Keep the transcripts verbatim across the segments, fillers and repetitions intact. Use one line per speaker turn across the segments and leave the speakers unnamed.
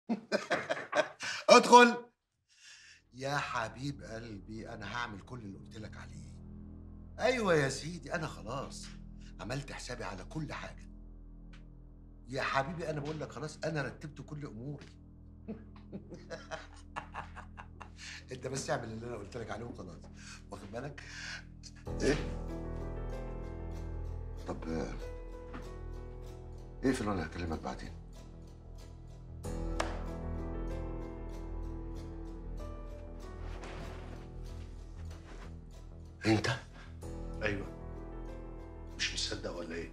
ادخل يا حبيب قلبي، انا هعمل كل اللي قلت لك عليه. ايوه يا سيدي، انا خلاص عملت حسابي على كل حاجه. يا حبيبي انا بقول لك خلاص، انا رتبت كل اموري. انت بس اعمل اللي انا قلت لك عليه وخلاص، واخد بالك؟ ايه؟ طب آه، اقفل وانا هكلمك بعدين. انت؟
ايوه. مش مصدق ولا ايه؟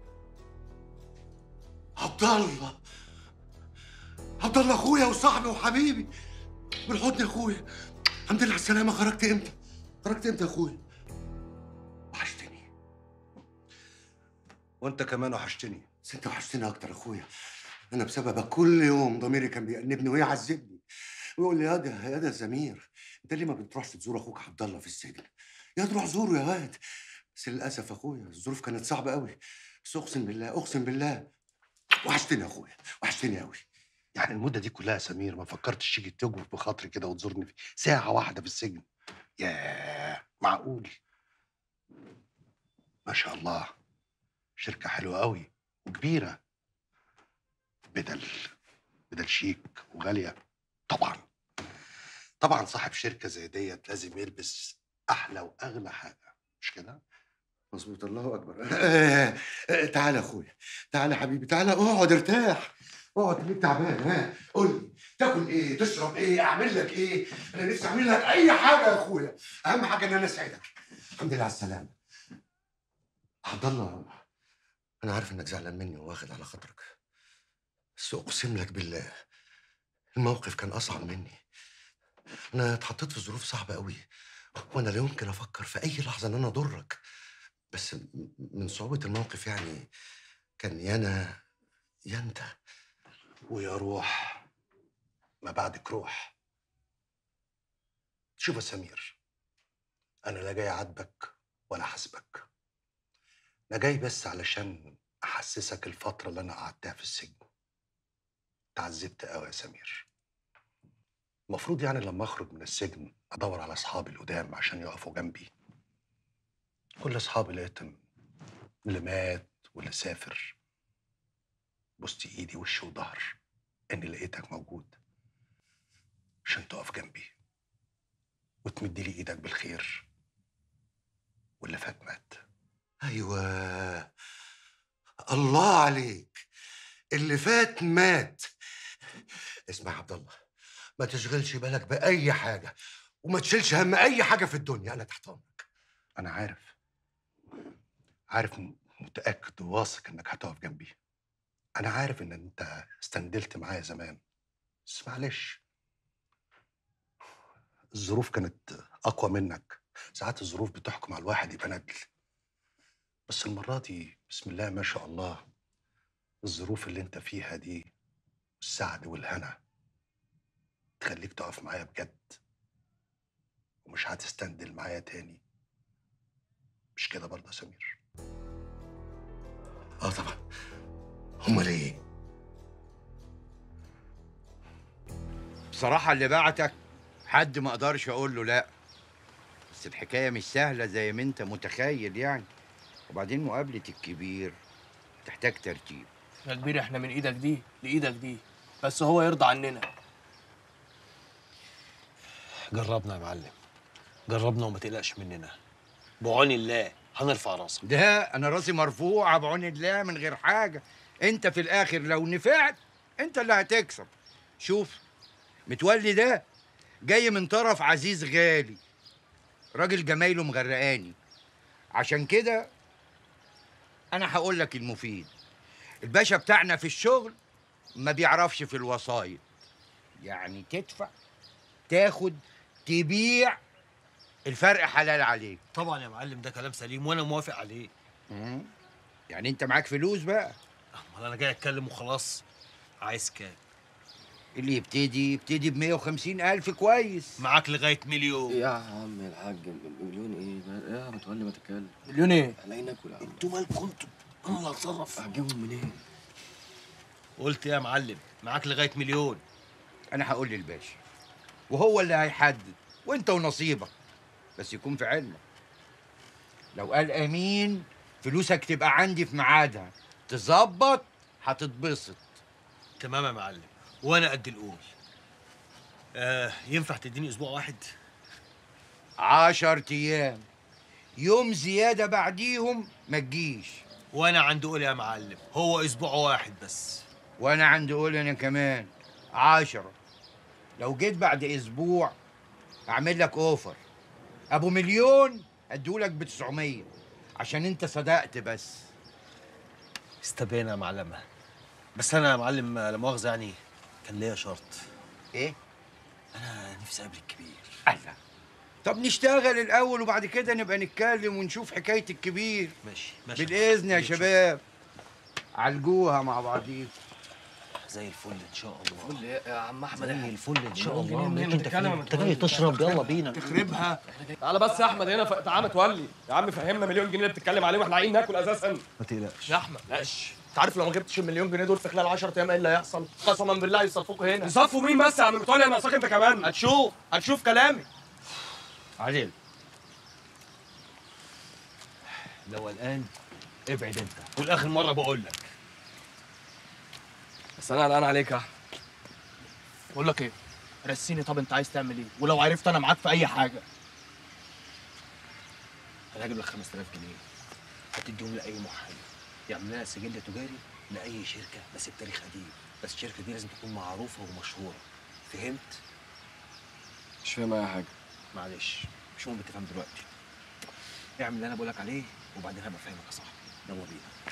عبد الله، عبد الله اخويا وصاحبي وحبيبي بالحضن يا اخويا. الحمد لله على السلامه. خرجت امتى؟ خرجت امتى يا اخويا؟ وحشتني.
وانت كمان وحشتني.
بس انت وحشتني اكتر يا اخويا. انا بسببك كل يوم ضميري كان بيأنبني ويعذبني ويقول لي يا ده يا ده زمير، انت ليه ما بتروحش تزور اخوك عبد الله في السجن؟ يا تروح زوره يا واد. بس للاسف يا اخويا الظروف كانت صعبه قوي. بس اقسم بالله اقسم بالله وحشتني يا اخويا، وحشتني قوي.
يعني المده دي كلها يا سمير ما فكرتش تيجي تجبر بخاطري كده وتزورني في ساعه واحده في السجن؟ ياه، معقول؟ ما شاء الله، شركه حلوه قوي وكبيره، بدل بدل شيك وغاليه. طبعا طبعا صاحب شركه زي ديت لازم يلبس احلى واغلى حاجه، مش كده؟
مظبوط، الله اكبر. آه، آه، تعالى يا اخويا، تعالى يا حبيبي، تعالى اقعد ارتاح. اقعد، ليك تعبان؟ ها قول لي، تاكل ايه؟ تشرب ايه؟ اعمل لك ايه؟ انا نفسي اعمل لك اي حاجه يا اخويا. اهم حاجه ان انا اسعدك. الحمد لله على السلامه. عبد الله، انا عارف انك زعلان مني وواخد على خاطرك، بس اقسم لك بالله الموقف كان اصعب مني. انا اتحطيت في ظروف صعبه قوي، وانا لا يمكن افكر في اي لحظه ان انا اضرك. بس م- من صعوبه الموقف يعني كان يا انا يا انت.
ويا روح ما بعدك روح. شوف يا سمير، انا لا جاي اعاتبك ولا احاسبك، انا جاي بس علشان احسسك الفتره اللي انا قعدتها في السجن. تعذبت قوي يا سمير. المفروض يعني لما اخرج من السجن ادور على اصحابي القدام عشان يقفوا جنبي. كل اصحابي لقيتهم، اللي مات واللي سافر. بوست ايدي وش وظهر اني لقيتك موجود عشان تقف جنبي وتمد لي ايدك بالخير. واللي فات مات.
ايوه، الله عليك. اللي فات مات. اسمع يا عبد الله، ما تشغلش بالك باي حاجه، وما تشيلش هم اي حاجه في الدنيا. انا تحت امرك.
انا عارف، عارف م- متاكد وواثق انك هتقف جنبي. انا عارف ان انت استندلت معايا زمان، بس معلش، الظروف كانت اقوى منك. ساعات الظروف بتحكم على الواحد يبقى ندل. بس المره دي بسم الله ما شاء الله، الظروف اللي انت فيها دي السعد والهنا تخليك تقف معايا بجد، ومش هتستندل معايا تاني. مش كده برضه يا سمير؟
اه طبعا، امال ايه؟
بصراحة اللي بعتك حد ما اقدرش اقول له لا، بس الحكاية مش سهلة زي ما انت متخيل يعني. وبعدين مقابلة الكبير تحتاج ترتيب.
يا كبير احنا من ايدك دي لايدك دي، بس هو يرضى عننا.
جربنا يا معلم، جربنا وما تقلقش مننا، بعون الله هنرفع راسك.
ده انا راسي مرفوعة بعون الله من غير حاجة. انت في الاخر لو نفعت انت اللي هتكسب. شوف، متولي ده جاي من طرف عزيز غالي، راجل جمايله مغرقاني. عشان كده انا هقول لك المفيد. الباشا بتاعنا في الشغل ما بيعرفش في الوسايط، يعني تدفع تاخد تبيع، الفرق حلال عليك.
طبعا يا معلم، ده كلام سليم وانا موافق عليه.
مم. يعني انت معاك فلوس بقى؟
امال انا جاي اتكلم وخلاص. عايز كام؟
اللي يبتدي يبتدي ب مية وخمسين ألف كويس.
معاك لغايه مليون.
يا عم الحاج، مليون ايه؟ ما- يا متولي ما تتكلم.
مليون ايه؟
هلاقي ناكل يا عم.
انتوا مالكم انتوا؟ انا اللي هتصرف.
هتجيبهم منين؟
قلت إيه يا معلم؟ معاك لغايه مليون.
انا هقول للباشا وهو اللي هيحدد، وانت ونصيبك، بس يكون في علمك لو قال امين فلوسك تبقى عندي في ميعادها، تظبط هتتبسط.
تمام يا معلم، وانا قد القول. آه ينفع تديني اسبوع واحد؟
عشر ايام، يوم زياده بعديهم ما تجيش.
وانا عندي قول يا معلم، هو اسبوع واحد بس.
وانا عندي قول انا كمان عشرة. لو جيت بعد اسبوع اعمل لك اوفر ابو مليون اديهولك ب تسعمية عشان انت صدقت بس.
استبينا يا معلمه، بس انا يا معلم لا مؤاخذه يعني كان ليا شرط.
ايه؟
انا نفسي اقابل الكبير.
الله، طب نشتغل الاول وبعد كده نبقى نتكلم ونشوف حكايه الكبير.
ماشي ماشي
بالاذن يا
اللي تشوف.
شباب، عالجوها مع بعضيكم.
زي الفل ان شاء الله.
فل يا يا عم احمد.
زي الفل ان شاء
مليون
الله.
جنيه
مالك انت
بنتكلم
فين؟
يا
انت جاي تشرب؟ يلا بينا.
تخربها.
تعالى بس يا احمد هنا، ف... تعالى متولي يا عم، فهمنا مليون جنيه اللي بتتكلم عليه واحنا عايزين ناكل اساسا.
ما تقلقش
يا احمد ماشي، انت عارف لو ما جبتش المليون جنيه دول في خلال عشرة ايام ايه اللي هيحصل؟ قسما بالله يصفوك هنا. يصفوا مين بس يا عم متولي؟ انا ناقصاك انت كمان. هتشوف هتشوف كلامي.
عادل. لو الان ابعد انت، والاخر مره بقول لك.
بس انا قلقان عليك يا احمد.
بقول لك ايه، رسيني طب انت عايز تعمل ايه، ولو عرفت انا معاك في اي حاجه.
انا هجيب لك خمسة آلاف جنيه هتديهم لاي محامي يعمل لها سجل تجاري لاي شركه بس بتاريخ قديم، بس الشركه دي لازم تكون معروفه ومشهوره. فهمت؟
مش فاهم اي حاجه.
معلش مش مهم تفهم دلوقتي. اعمل اللي انا بقولك عليه وبعدين هبقى فاهمك يا صاحبي. يلا بينا.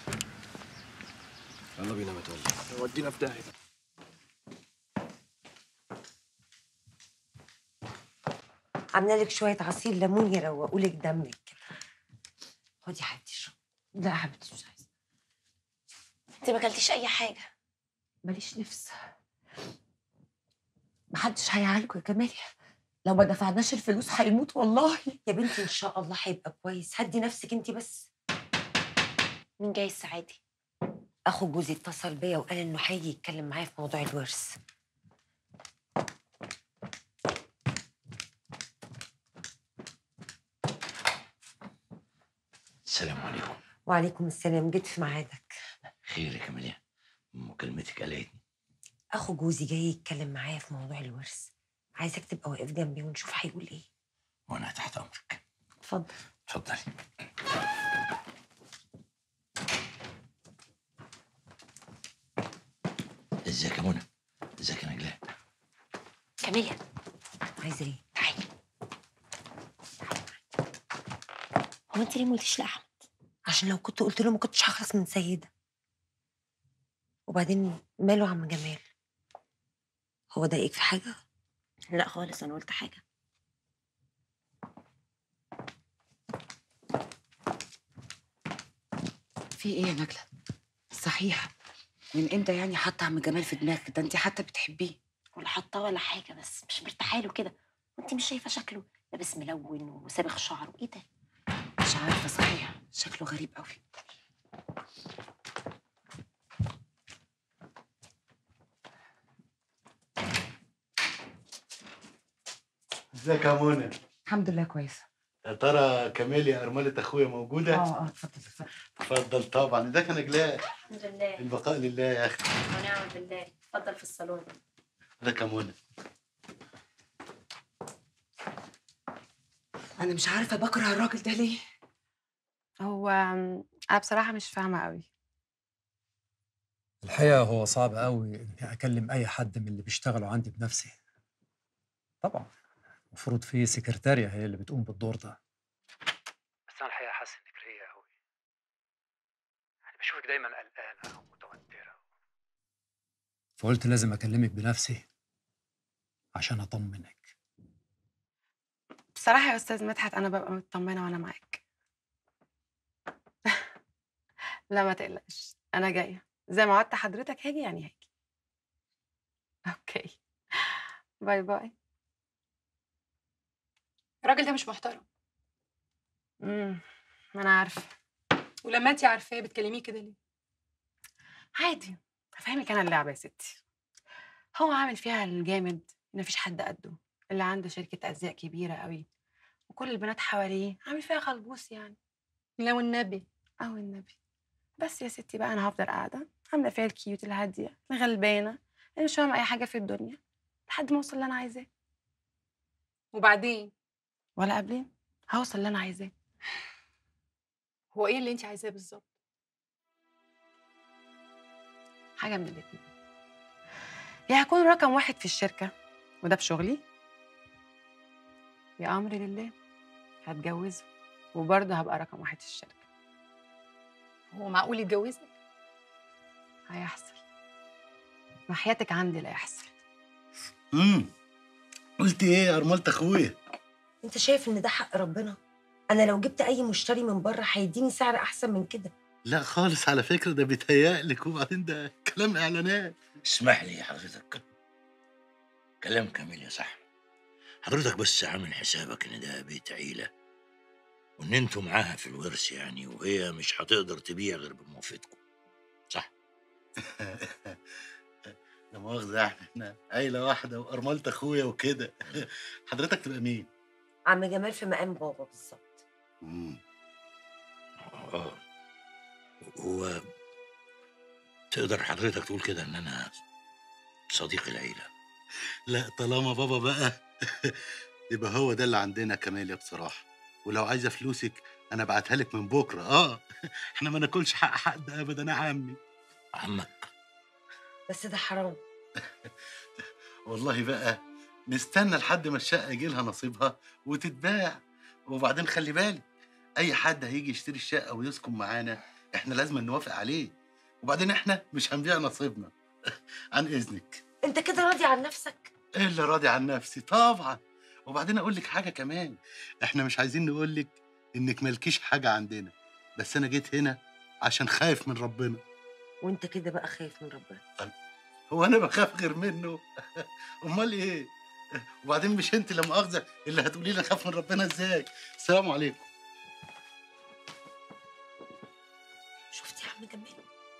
يلا بينا يا متولي.
ودينا في داهيه.
عامله لك شويه عصير ليمون يروقوا لك دمك كده. خدي يا حبيبتي اشربي. لا يا حبيبتي مش عايزه.
انت ما اكلتيش اي حاجه؟
ماليش نفس. محدش هيعالجه يا كمالي، لو ما دفعناش الفلوس هيموت والله. يا بنتي ان شاء الله هيبقى كويس، هدي نفسك انت بس.
مين جاي السعادي؟
اخو جوزي اتصل بيا وقال انه هيجي يتكلم معايا في موضوع الورث.
السلام عليكم.
وعليكم السلام، جيت في ميعادك.
خير يا كمالية، مكالمتك قلقتني.
اخو جوزي جاي يتكلم معايا في موضوع الورث، عايزك تبقى واقف جنبي ونشوف هيقول ايه.
وانا تحت امرك.
اتفضل.
اتفضلي. ازيك يا منى؟ ازيك يا نجلاء؟
كاميليا
عايزه ايه؟
تعالي. هو انت ليه ما قلتيش لاحمد؟
عشان لو كنت قلت له ما كنتش هخلص من سيدة. وبعدين ماله عم جمال؟ هو ضايقك في حاجة؟
لا خالص، انا قلت حاجه.
في ايه يا نجلة؟ صحيح من امتى يعني حاطه عم جمال في دماغك؟ ده انت حتى بتحبيه.
ولا حاطاه ولا حاجه، بس مش مرتاحه له كده. وانت مش شايفه شكله لابس ملون وسابغ شعره؟ ايه ده؟
مش عارفه صحيح، شكله غريب قوي.
ازيك يا منى؟
الحمد لله كويسه.
يا ترى كاميليا ارمله اخويا موجوده؟
اه اه اتفضل اتفضل.
اتفضل طبعا. ازيك يا نجلاء؟
الحمد لله.
البقاء لله يا اخي.
ونعم بالله. اتفضل في الصالون.
ازيك يا منى؟
انا مش عارفه بكره الراجل ده ليه.
هو انا بصراحه مش فاهمه قوي.
الحقيقة هو صعب قوي إني أكلم أي حد من اللي بيشتغلوا عندي بنفسي. طبعا المفروض في سكرتارية هي اللي بتقوم بالدور ده. بس أنا الحقيقة حاسس إنك رايقة قوي. يعني بشوفك دايما قلقانة ومتوترة. فقلت لازم أكلمك بنفسي عشان أطمنك.
بصراحه يا استاذ مدحت انا ببقى مطمنه وانا معاك. لا ما تقلقش، انا جايه زي ما وعدت حضرتك، هاجي يعني هاجي. اوكي باي باي.
الراجل ده مش محترم.
امم ما انا عارفه.
ولما انت عارفاه بتكلميه كده ليه؟
عادي، هفهمك انا اللعبه يا ستي. هو عامل فيها الجامد، مفيش حد قده، اللي عنده شركة أزياء كبيرة قوي وكل البنات حواليه، عامل فيها خلبوس يعني.
لا والنبي.
اه والنبي. بس يا ستي بقى انا هفضل قاعده عامله فيها الكيوت الهاديه الغلبانه اللي مش فاهمه اي حاجه في الدنيا لحد ما اوصل اللي انا عايزاه.
وبعدين؟
ولا قبلين هوصل اللي انا عايزاه.
هو ايه اللي انت عايزاه بالظبط؟
حاجه من الاتنين، يا هكون رقم واحد في الشركه وده بشغلي، يا امري لله هتجوزه وبرضه هبقى رقم واحد في الشركه.
هو معقول يتجوزك؟
هيحصل، وحياتك عندي لا يحصل.
امم قلت ايه يا ارمله اخويا؟
انت شايف ان ده حق ربنا؟ انا لو جبت اي مشتري من بره هيديني سعر احسن من كده.
لا خالص على فكره، ده بيتهيألك، وبعدين ده كلام اعلانات.
اسمح لي حضرتك، كلام كامل يا صاحبي. حضرتك بس عامل حسابك ان ده بيت عيله، وان انتوا معاها في الورث يعني، وهي مش هتقدر تبيع غير بموافقتكم، صح؟
لا مؤاخذه، احنا عيله واحده وارمله اخويا وكده. حضرتك تبقى مين؟
عم جمال في مقام بابا بالظبط.
امم
اه، هو تقدر حضرتك تقول كده ان انا صديق العيله؟
لا طالما بابا بقى يبقى هو ده اللي عندنا كماليا بصراحه. ولو عايزه فلوسك انا ابعتها لك من بكره. اه احنا ما ناكلش حق حد ابدا يا عمي.
عمك؟
بس ده حرام.
والله بقى نستنى لحد ما الشقه يجي لها نصيبها وتتباع. وبعدين خلي بالك، اي حد هيجي يشتري الشقه ويسكن معانا احنا لازم نوافق عليه. وبعدين احنا مش هنبيع نصيبنا. عن اذنك.
انت كده راضي عن نفسك؟
ايه اللي راضي عن نفسي؟ طبعا. وبعدين اقول لك حاجه كمان، احنا مش عايزين نقول لك انك مالكيش حاجه عندنا، بس انا جيت هنا عشان خايف من ربنا.
وانت كده بقى خايف من ربنا؟
هو انا بخاف غير منه؟ امال ايه؟ وبعدين مش انت لا مؤاخذه اللي هتقولي لي اخاف من ربنا ازاي؟ السلام عليكم.
شفت يا عم جمال؟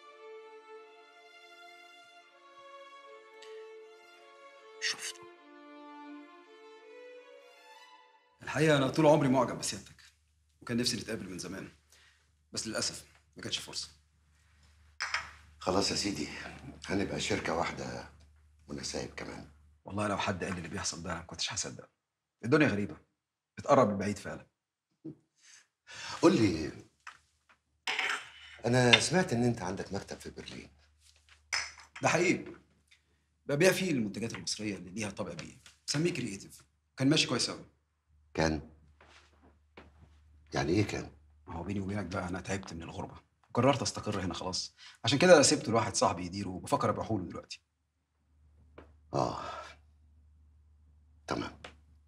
شفت.
الحقيقه انا طول عمري معجب بسيادتك، وكان نفسي نتقابل من زمان، بس للاسف ما كانتش فرصه.
خلاص يا سيدي، هنبقى شركه واحده ونسايب كمان.
والله لو حد قال لي اللي بيحصل ده ما كنتش هصدق. الدنيا غريبه، بتقرب البعيد فعلا.
قول لي، انا سمعت ان انت عندك مكتب في برلين.
ده حقيقي، ببيع فيه المنتجات المصريه اللي ليها طابع بيئي، بسميه كرييتيف. كان ماشي كويس قوي.
كان يعني ايه كان؟
ما هو بيني وبينك بقى انا تعبت من الغربه، قررت استقر هنا خلاص، عشان كده سبته لواحد صاحبي يديره وبفكر ابيعه له دلوقتي.
اه تمام.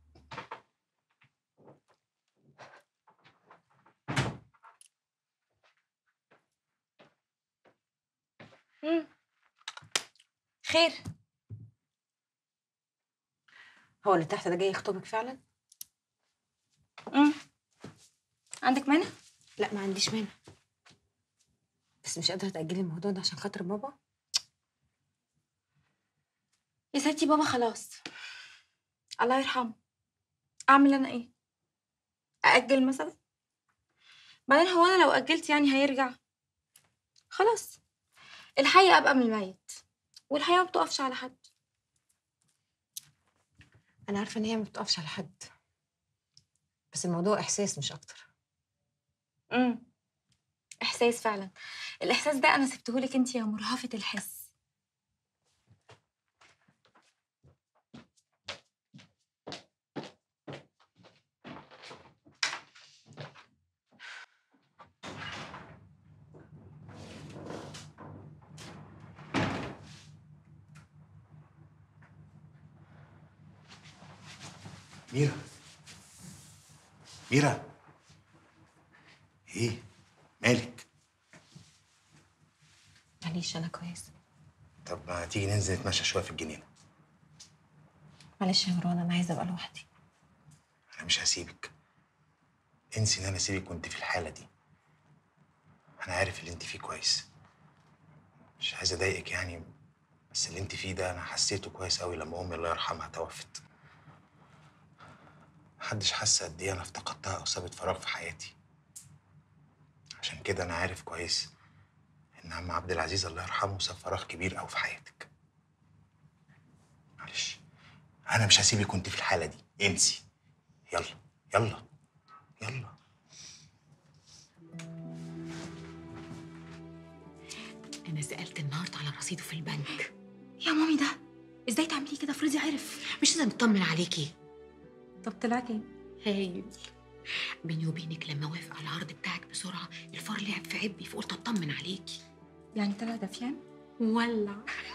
امم خير؟
هو اللي تحت ده جاي يخطبك فعلا؟
امم عندك مانع؟
لا ما عنديش مانع، بس مش قادره تاجلي الموضوع ده عشان خاطر بابا.
يا ستي بابا خلاص، الله يرحمه. اعمل انا ايه؟ ااجل مثلا؟ بعدين هو انا لو اجلت يعني هيرجع؟ خلاص، الحي ابقى من الميت، والحياه ما بتقفش على حد.
انا عارفه ان هي ما بتقفش على حد، بس الموضوع احساس مش اكتر.
امم احساس فعلا. الاحساس ده انا سبتهولك انت يا مرهفه الحس.
ميرا، ميرا، ايه مالك؟
معلش انا كويسه.
طب ما تيجي ننزل نتمشى شويه في الجنينه؟
معلش يا مروان انا عايزه ابقى لوحدي.
انا مش هسيبك. انسي ان انا اسيبك وانت في الحاله دي. انا عارف اللي انت فيه كويس، مش عايز اضايقك يعني، بس اللي انت فيه ده انا حسيته كويس قوي لما امي الله يرحمها توفت. محدش حس قد ايه انا افتقدتها او سابت فراغ في حياتي. عشان كده انا عارف كويس ان عم عبد العزيز الله يرحمه ساب فراغ كبير قوي في حياتك. معلش انا مش هسيبك وانت في الحاله دي، انسي. يلا يلا يلا.
انا سالت النهارده على رصيده في البنك.
يا مامي ده ازاي تعملي كده؟ افرضي عرف.
مش لازم نطمن عليكي.
طب طلع كام؟
هايل. بيني وبينك لما وافق على العرض بتاعك بسرعه الفار لعب في عبي فقلت اطمن عليكي.
يعني طلع دفيان؟
ولع.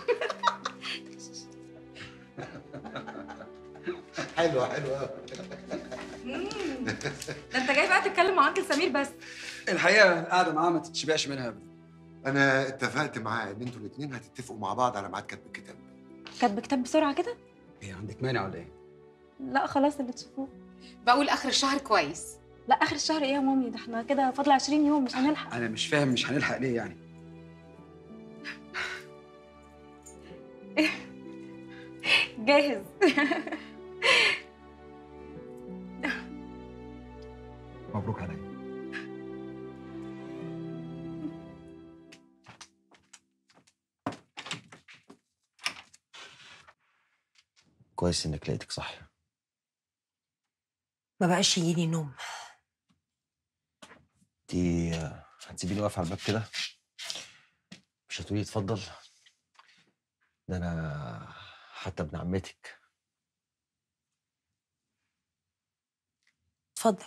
حلوه حلوه.
ده انت جاي بقى تتكلم مع انكل سمير بس.
الحقيقه القعده معاه ما تتشبعش منها ابدا.
انا اتفقت معاه ان انتوا الاثنين هتتفقوا مع بعض على ميعاد كتب الكتاب.
كاتب كتاب بسرعه كده؟
ايه عندك مانع ولا ايه؟
لا خلاص اللي تشوفوه.
بقول اخر الشهر كويس.
لا اخر الشهر ايه يا مامي؟ ده احنا كده فاضل عشرين يوم مش هنلحق.
انا مش فاهم مش هنلحق ليه يعني؟
جاهز.
مبروك عليا.
كويس انك لقيتك صاحيه.
ما بقاش يجيلي نوم.
انتي هتسيبيني واقف على الباب كده؟ مش هتقولي اتفضل؟ ده انا حتى ابن عمتك.
اتفضل.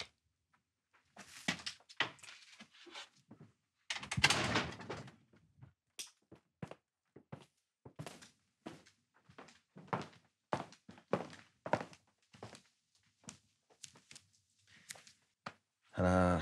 انا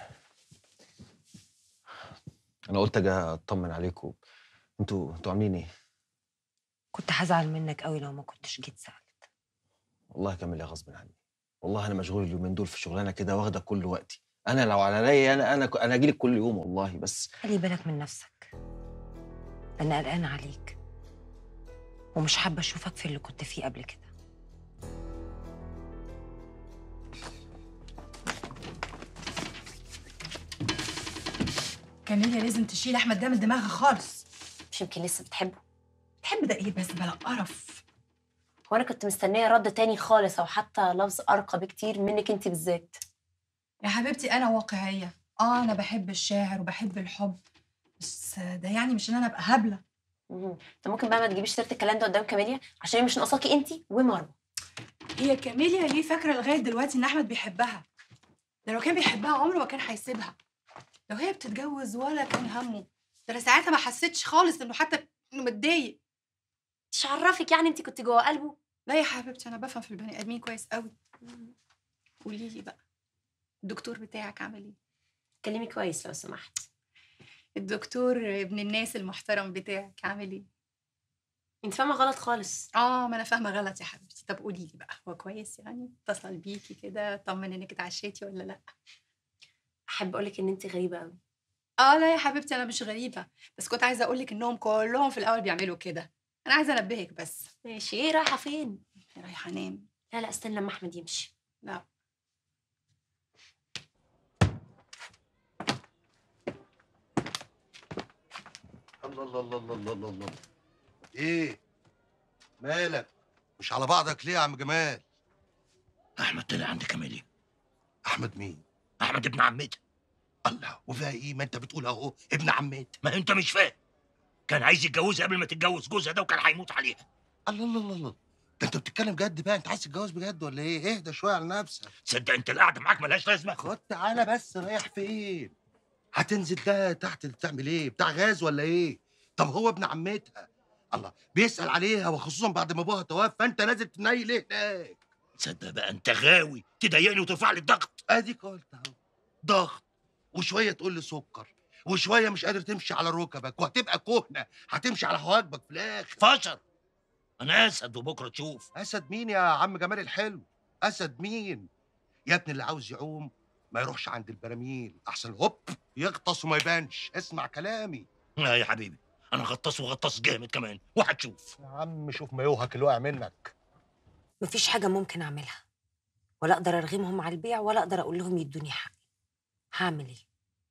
انا قلت اجي اطمن عليكم. انتوا انتوا عاملين ايه؟
كنت هزعل منك قوي لو ما كنتش جيت سألت.
والله كامل يا غصب عني. والله انا مشغول اليومين دول في شغلانه كده واخده كل وقتي. انا لو عليا انا انا انا اجي لك كل يوم والله. بس
خلي بالك من نفسك. انا قلقانه عليك ومش حابه اشوفك في اللي كنت فيه قبل كده.
كاميليا لازم تشيل احمد ده من دماغها خالص.
مش يمكن لسه بتحبه؟
بتحب ده ايه بس بلا قرف.
هو انا كنت مستنيه رد تاني خالص او حتى لفظ ارقى بكتير منك انت بالذات.
يا حبيبتي انا واقعيه. اه انا بحب الشاعر وبحب الحب، بس ده يعني مش ان انا ابقى هبله.
انت ممكن بقى ما تجيبيش سيره الكلام ده قدام كاميليا عشان هي مش ناقصاكي انت ومروه.
هي كاميليا ليه فاكره لغايه دلوقتي ان احمد بيحبها؟ ده لو كان بيحبها عمره ما كان هيسيبها. لو هي بتتجوز ولا كان همه. ده انا ساعتها ما حسيتش خالص انه حتى انه متضايق.
مش عرفك يعني انت كنت جوه قلبه؟
لا يا حبيبتي انا بفهم في البني ادمين كويس قوي. قولي لي بقى الدكتور بتاعك عامل ايه؟
كلمي كويس لو سمحت.
الدكتور ابن الناس المحترم بتاعك عامل ايه؟
انت فاهمه غلط خالص.
اه ما انا فاهمه غلط يا حبيبتي. طب قولي لي بقى هو كويس يعني؟ اتصل بيكي كده طمن انك اتعشيتي ولا لا؟
احب اقولك ان انت غريبه قوي.
اه لا يا حبيبتي انا مش غريبه، بس كنت عايزه اقولك انهم كلهم في الاول بيعملوا كده. انا عايزه انبهك بس.
ماشي. ايه رايحه فين؟
رايحه انام.
لا لا استنى لما احمد يمشي.
لا
الله الله الله الله الله الله. ايه مالك؟ مش على بعضك ليه يا عم جمال؟
احمد طلع عند كاميليا.
احمد مين؟
احمد ابن عمتها.
الله وفيها ايه؟ ما انت بتقول اهو ابن عمتها.
ما انت مش فاهم. كان عايز يتجوزها قبل ما تتجوز جوزها ده وكان هيموت عليها.
الله الله الله الله. ده انت بتتكلم جد بقى؟ انت عايز تتجوز بجد ولا ايه؟ اهدى شويه على نفسك.
تصدق انت القعده معاك ملهاش لازمه.
خد تعالى بس، رايح فين؟ هتنزل ده تحت تعمل ايه؟ بتاع غاز ولا ايه؟ طب هو ابن عمتها. الله بيسأل عليها وخصوصا بعد ما ابوها توفى، فانت نازل تنيل ايه هناك؟
تصدق بقى انت غاوي تضايقني وترفع لي الضغط.
اديك قلت اهو ضغط، وشويه تقول لي سكر، وشويه مش قادر تمشي على ركبك، وهتبقى كهنه هتمشي على حواجبك في الاخر.
فشر. انا اسد وبكره تشوف.
اسد مين يا عم جمال الحلو؟ اسد مين؟ يا ابني اللي عاوز يعوم ما يروحش عند البراميل، احسن هوب يغطس وما يبانش. اسمع كلامي.
لا يا حبيبي انا غطاس وغطاس جامد كمان، وهتشوف.
يا عم شوف مايوهك اللي وقع منك.
مفيش حاجة ممكن أعملها، ولا أقدر أرغمهم على البيع ولا أقدر أقول لهم يدوني حقي. هعمل إيه؟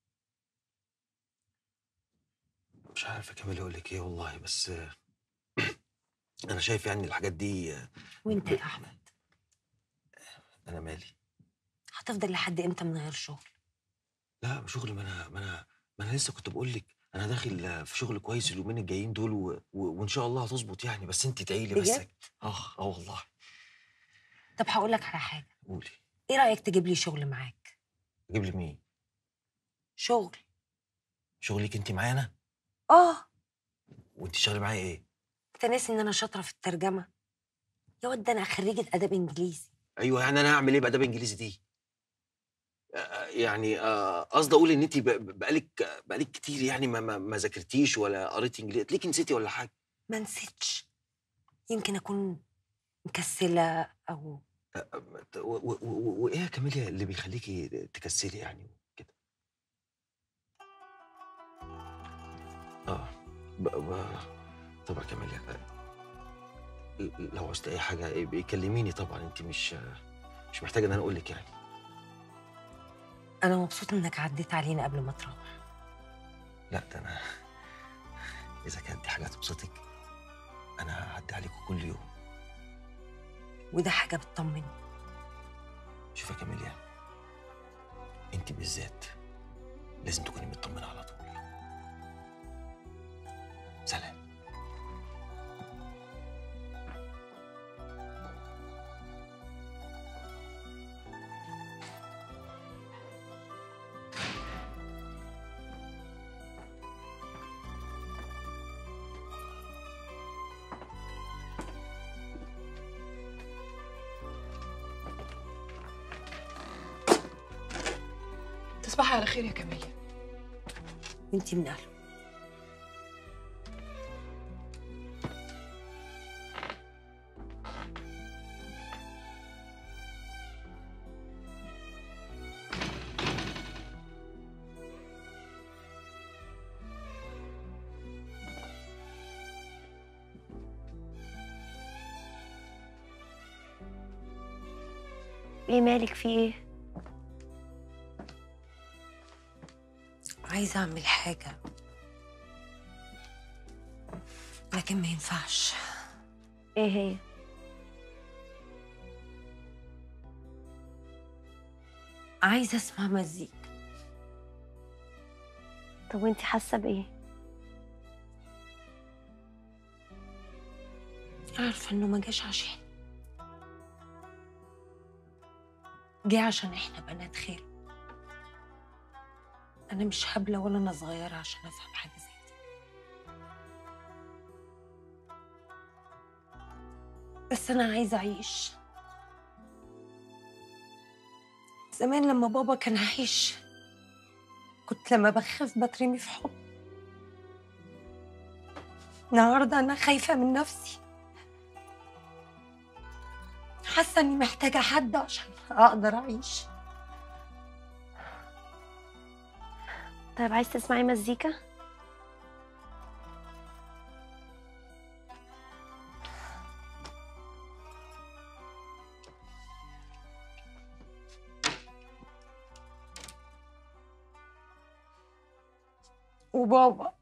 مش عارف يا كمال اقول لك ايه والله، بس انا شايف يعني الحاجات دي.
وأنت يا أحمد
انا مالي؟
هتفضل لحد إمتى من غير شغل؟
لا شغل، ما انا ما انا ما انا لسه كنت بقول لك انا داخل في شغل كويس اليومين الجايين دول و... و... وان شاء الله هتظبط يعني، بس انت ادعي لي بس.
بجد؟
اه اه والله.
طب هقول لك على حاجة.
قولي.
إيه رأيك تجيب لي شغل معاك؟
اجيب لي مين؟
شغل.
شغلك انت معانا؟
آه.
وانت شغاله معايا ايه؟
أنت ناسي إن أنا شاطرة في الترجمة؟ يا واد ده أنا خريجة آداب إنجليزي.
ايوه يعني انا هعمل ايه باداب انجليزي دي؟ آه، يعني آه، قصدي اقول ان انت ب- بقالك بقالك كتير يعني ما ما, ما ذاكرتيش ولا قريتي انجليزي، تلاقيكي نسيتي ولا حاجه.
ما نسيتش، يمكن أكون مكسلة أو
و- و- و- وايه يا كاميليا اللي بيخليكي تكسلي يعني كده؟ اه ب... ب... طبعا كاميليا، آه، لو عوزت اي حاجه يبقى كلميني طبعا، انت مش مش محتاجه ان انا اقول لك يعني.
أنا مبسوطة إنك عديت علينا قبل ما تروح.
لا ده انا اذا كانت دي حاجه تبسطك انا هعدي عليكم كل يوم.
وده حاجة بتطمني.
شوف يا كاميليا، انت بالذات لازم تكوني مطمنه على طول. سلام.
تصبحي على خير يا كمية.
وانتي من أهله.
ايه مالك في ايه؟
عايزة أعمل حاجة لكن ما ينفعش.
ايه هي؟
عايزة أسمع مزيكا.
طب وانتي حاسة بايه؟
عارفة إنه ما جاش عشان جه عشان إحنا بنات خير. أنا مش هبلة ولا أنا صغيرة عشان أفهم حاجة زي دي. بس أنا عايزة أعيش. زمان لما بابا كان عايش كنت لما بخاف بترمي في حضن. النهارده أنا خايفة من نفسي، حاسة إني محتاجة حد عشان أقدر أعيش.
طيب عايز تسمعي مزيكا؟
وبابا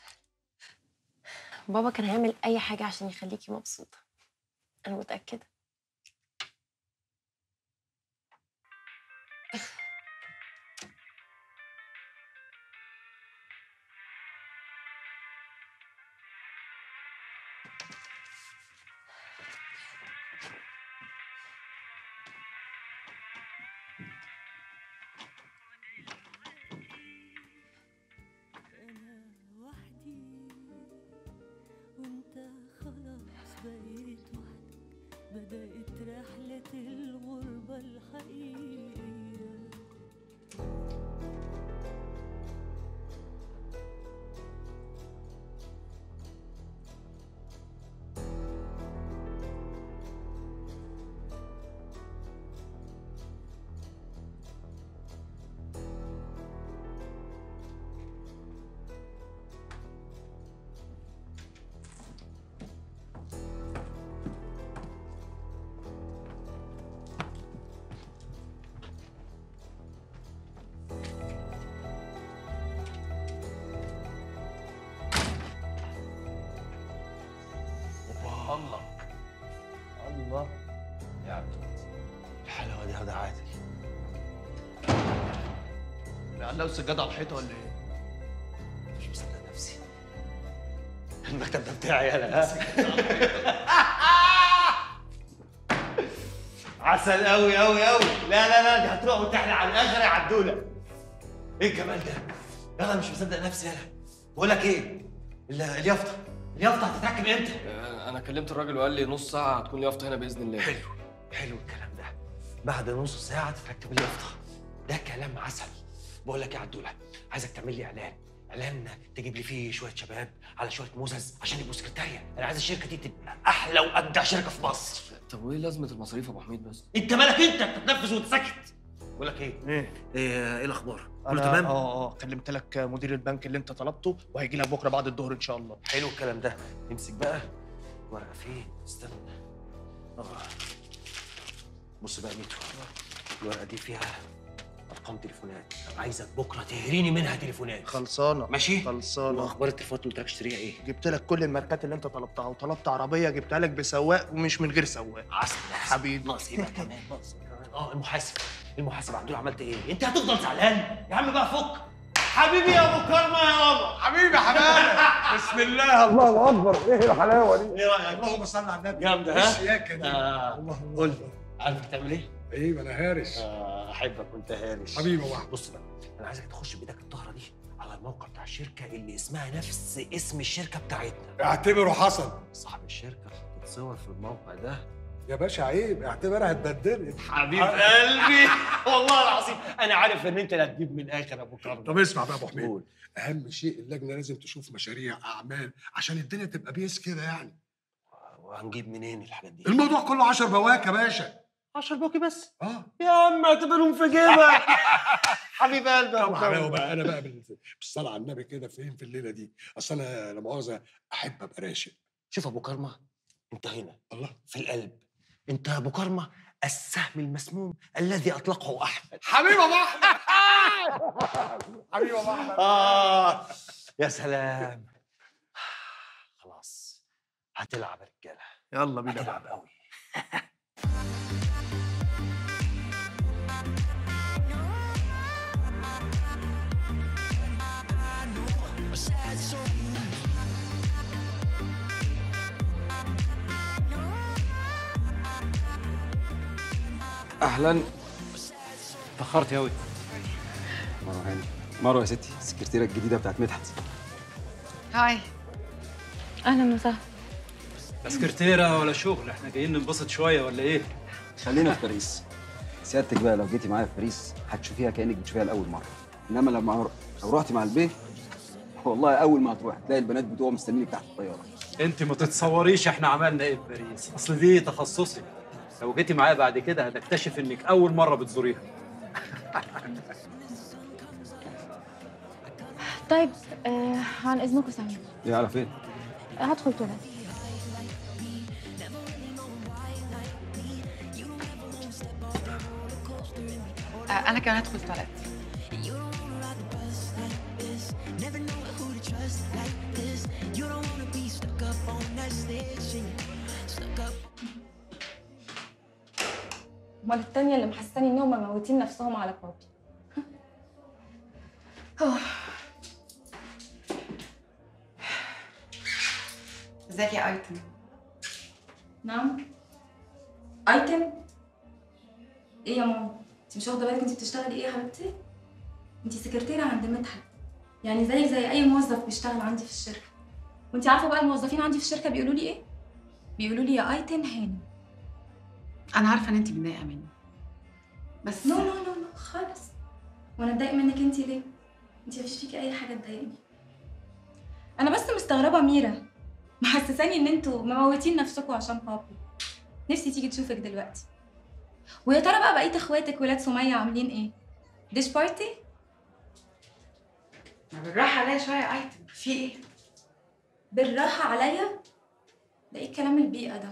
بابا كان هيعمل اي حاجة عشان يخليكي مبسوطة، انا متأكدة.
وانت خلاص بقيت وحدك بدل
الله الله
يا عبد الحلاوه دي هدى عادل.
لعله السجاده على الحيطه ولا ايه؟
مش مصدق نفسي. المكتب ده بتاعي يالا. عسل قوي قوي قوي. لا لا لا دي هتروح وتحلى على الاخر يا عدوله. ايه الجمال ده؟ يلا مش مصدق نفسي يالا. بقول لك ايه؟ ال- اليافطه اليافطه هتتركب امتى؟
انا كلمت الراجل وقال لي نص ساعه هتكون اليافطه هنا باذن الله.
حلو حلو الكلام ده. بعد نص ساعه تتركب اليافطه. ده كلام عسل. بقول لك يا عدوله، عايزك تعمل لي اعلان اعلان تجيب لي فيه شويه شباب على شويه موزز عشان يبقوا سكرتاريه. انا عايز الشركه دي تبقى احلى واجدع شركه في مصر.
طب وايه لازمه المصاريف يا ابو حميد بس؟
انت مالك؟ انت بتتنفس وتسكت. بقول لك ايه؟ ايه ايه, إيه الاخبار؟ كله
انا
تمام؟
اه اه كلمت لك مدير البنك اللي انت طلبته وهيجي لك بكره بعد الظهر ان شاء الله.
حلو الكلام ده. امسك بقى ورقه فين؟ استنى. اه بص بقى ميتو، الورقه دي فيها ارقام تليفونات. عايزك بكره تهريني منها تليفونات.
خلصانه
ماشي؟
خلصانه.
واخبار التليفونات اللي قلت لك اشتريها ايه؟
جبت لك كل الماركات اللي انت طلبتها، وطلبت عربيه جبتها لك بسواق ومش من غير سواق.
عسل
حبيبي.
ناقص ايه بقى كمان؟ ناقص إيه كمان؟ اه المحاسب المحاسب عبدول عملت ايه؟ انت هتفضل زعلان؟ يا عم بقى فك. حبيبي يا ابو كرمه يا بابا.
حبيبي يا حماده. بسم الله الله اكبر. ايه الحلاوه دي؟
ايه رايك؟
اللهم صل على النبي.
جامده ها؟
الشياكه دي.
آه. قول لي عارف بتعمل ايه؟
ايه ما انا هارش.
آه احبك وانت هارش.
حبيبي يا واحد.
بص بقى، انا عايزك تخش بايدك الطاهره دي على الموقع بتاع الشركه اللي اسمها نفس اسم الشركه بتاعتنا.
اعتبره حصل.
صاحب الشركه تتصور في الموقع ده.
يا باشا عيب، اعتبرها اتبدلت.
حبيب قلبي والله العظيم انا عارف ان انت اللي هتجيب من الاخر يا ابو كرم.
طب اسمع بقى يا ابو حميد، اهم شيء اللجنه لازم تشوف مشاريع اعمال عشان الدنيا تبقى بيس كده يعني.
وهنجيب منين الحاجات دي؟
الموضوع كله عشر بواكي يا باشا.
عشر بواكي بس؟
اه
يا عم اعتبرهم في جيبك. حبيب قلبي يا ابو
طبعا
كرم.
بقى انا بقى بال- بالصلاه على النبي كده فين في الليله دي، اصل انا لا مؤاخذه احب ابقى راشق.
شوف ابو كرمه، انت هنا
الله
في القلب. انت يا ابو كرمه السهم المسموم الذي اطلقه احمد.
حبيبي يا ابو احمد. حبيبي يا ابو احمد.
اه يا سلام. خلاص هتلعب يا رجاله.
يلا بينا.
هتلعب قوي.
اهلا.
اتأخرت أوي.
مروه هاني. مروه يا ستي، السكرتيره الجديده بتاعت مدحت.
هاي.
اهلا وسهلا.
لا سكرتيرة ولا شغل، احنا جايين ننبسط شوية ولا ايه؟
خلينا في باريس. سيادتك بقى لو جيتي معايا في باريس هتشوفيها كانك بتشوفيها لاول مره، انما لما لو رحتي مع البيه والله اول ما هتروح تلاقي البنات بتوعهم مستنيينك تحت الطياره.
انت ما تتصوريش احنا عملنا ايه في باريس، اصل دي تخصصي. لو جيتي معايا بعد كده هتكتشف انك اول مرة بتزوريها.
طيب آه عن اذنكم ثانيه.
ايه على فين؟
هدخل تواليت.
آه انا كمان هدخل تواليت.
امال التانية اللي محساني انهم مموتين نفسهم على بابي.
ازيك يا ايتم؟
نعم. ايتم؟ ايه يا ماما؟ انت مش واخده بالك انت بتشتغلي ايه يا حبيبتي؟ انت سكرتيره عند مدحت، يعني زيك زي اي موظف بيشتغل عندي في الشركه. وانت عارفه بقى الموظفين عندي في الشركه بيقولوا لي ايه؟ بيقولوا لي يا ايتم هاني.
انا عارفه ان انت متضايقه مني بس
نو نو نو نو خالص. وانا اتضايق منك انت ليه؟ انت مفيش فيكي اي حاجه تضايقني. انا بس مستغربه ميرا محسساني ان انتوا مموتين نفسكم عشان بابي. نفسي تيجي تشوفك دلوقتي. ويا ترى بقى بقيه اخواتك ولاد سميه عاملين ايه؟ ديش بارتي؟
ما بالراحه عليا شويه يا ايتم، في ايه؟
بالراحه عليا؟ ده ايه الكلام البيئه ده؟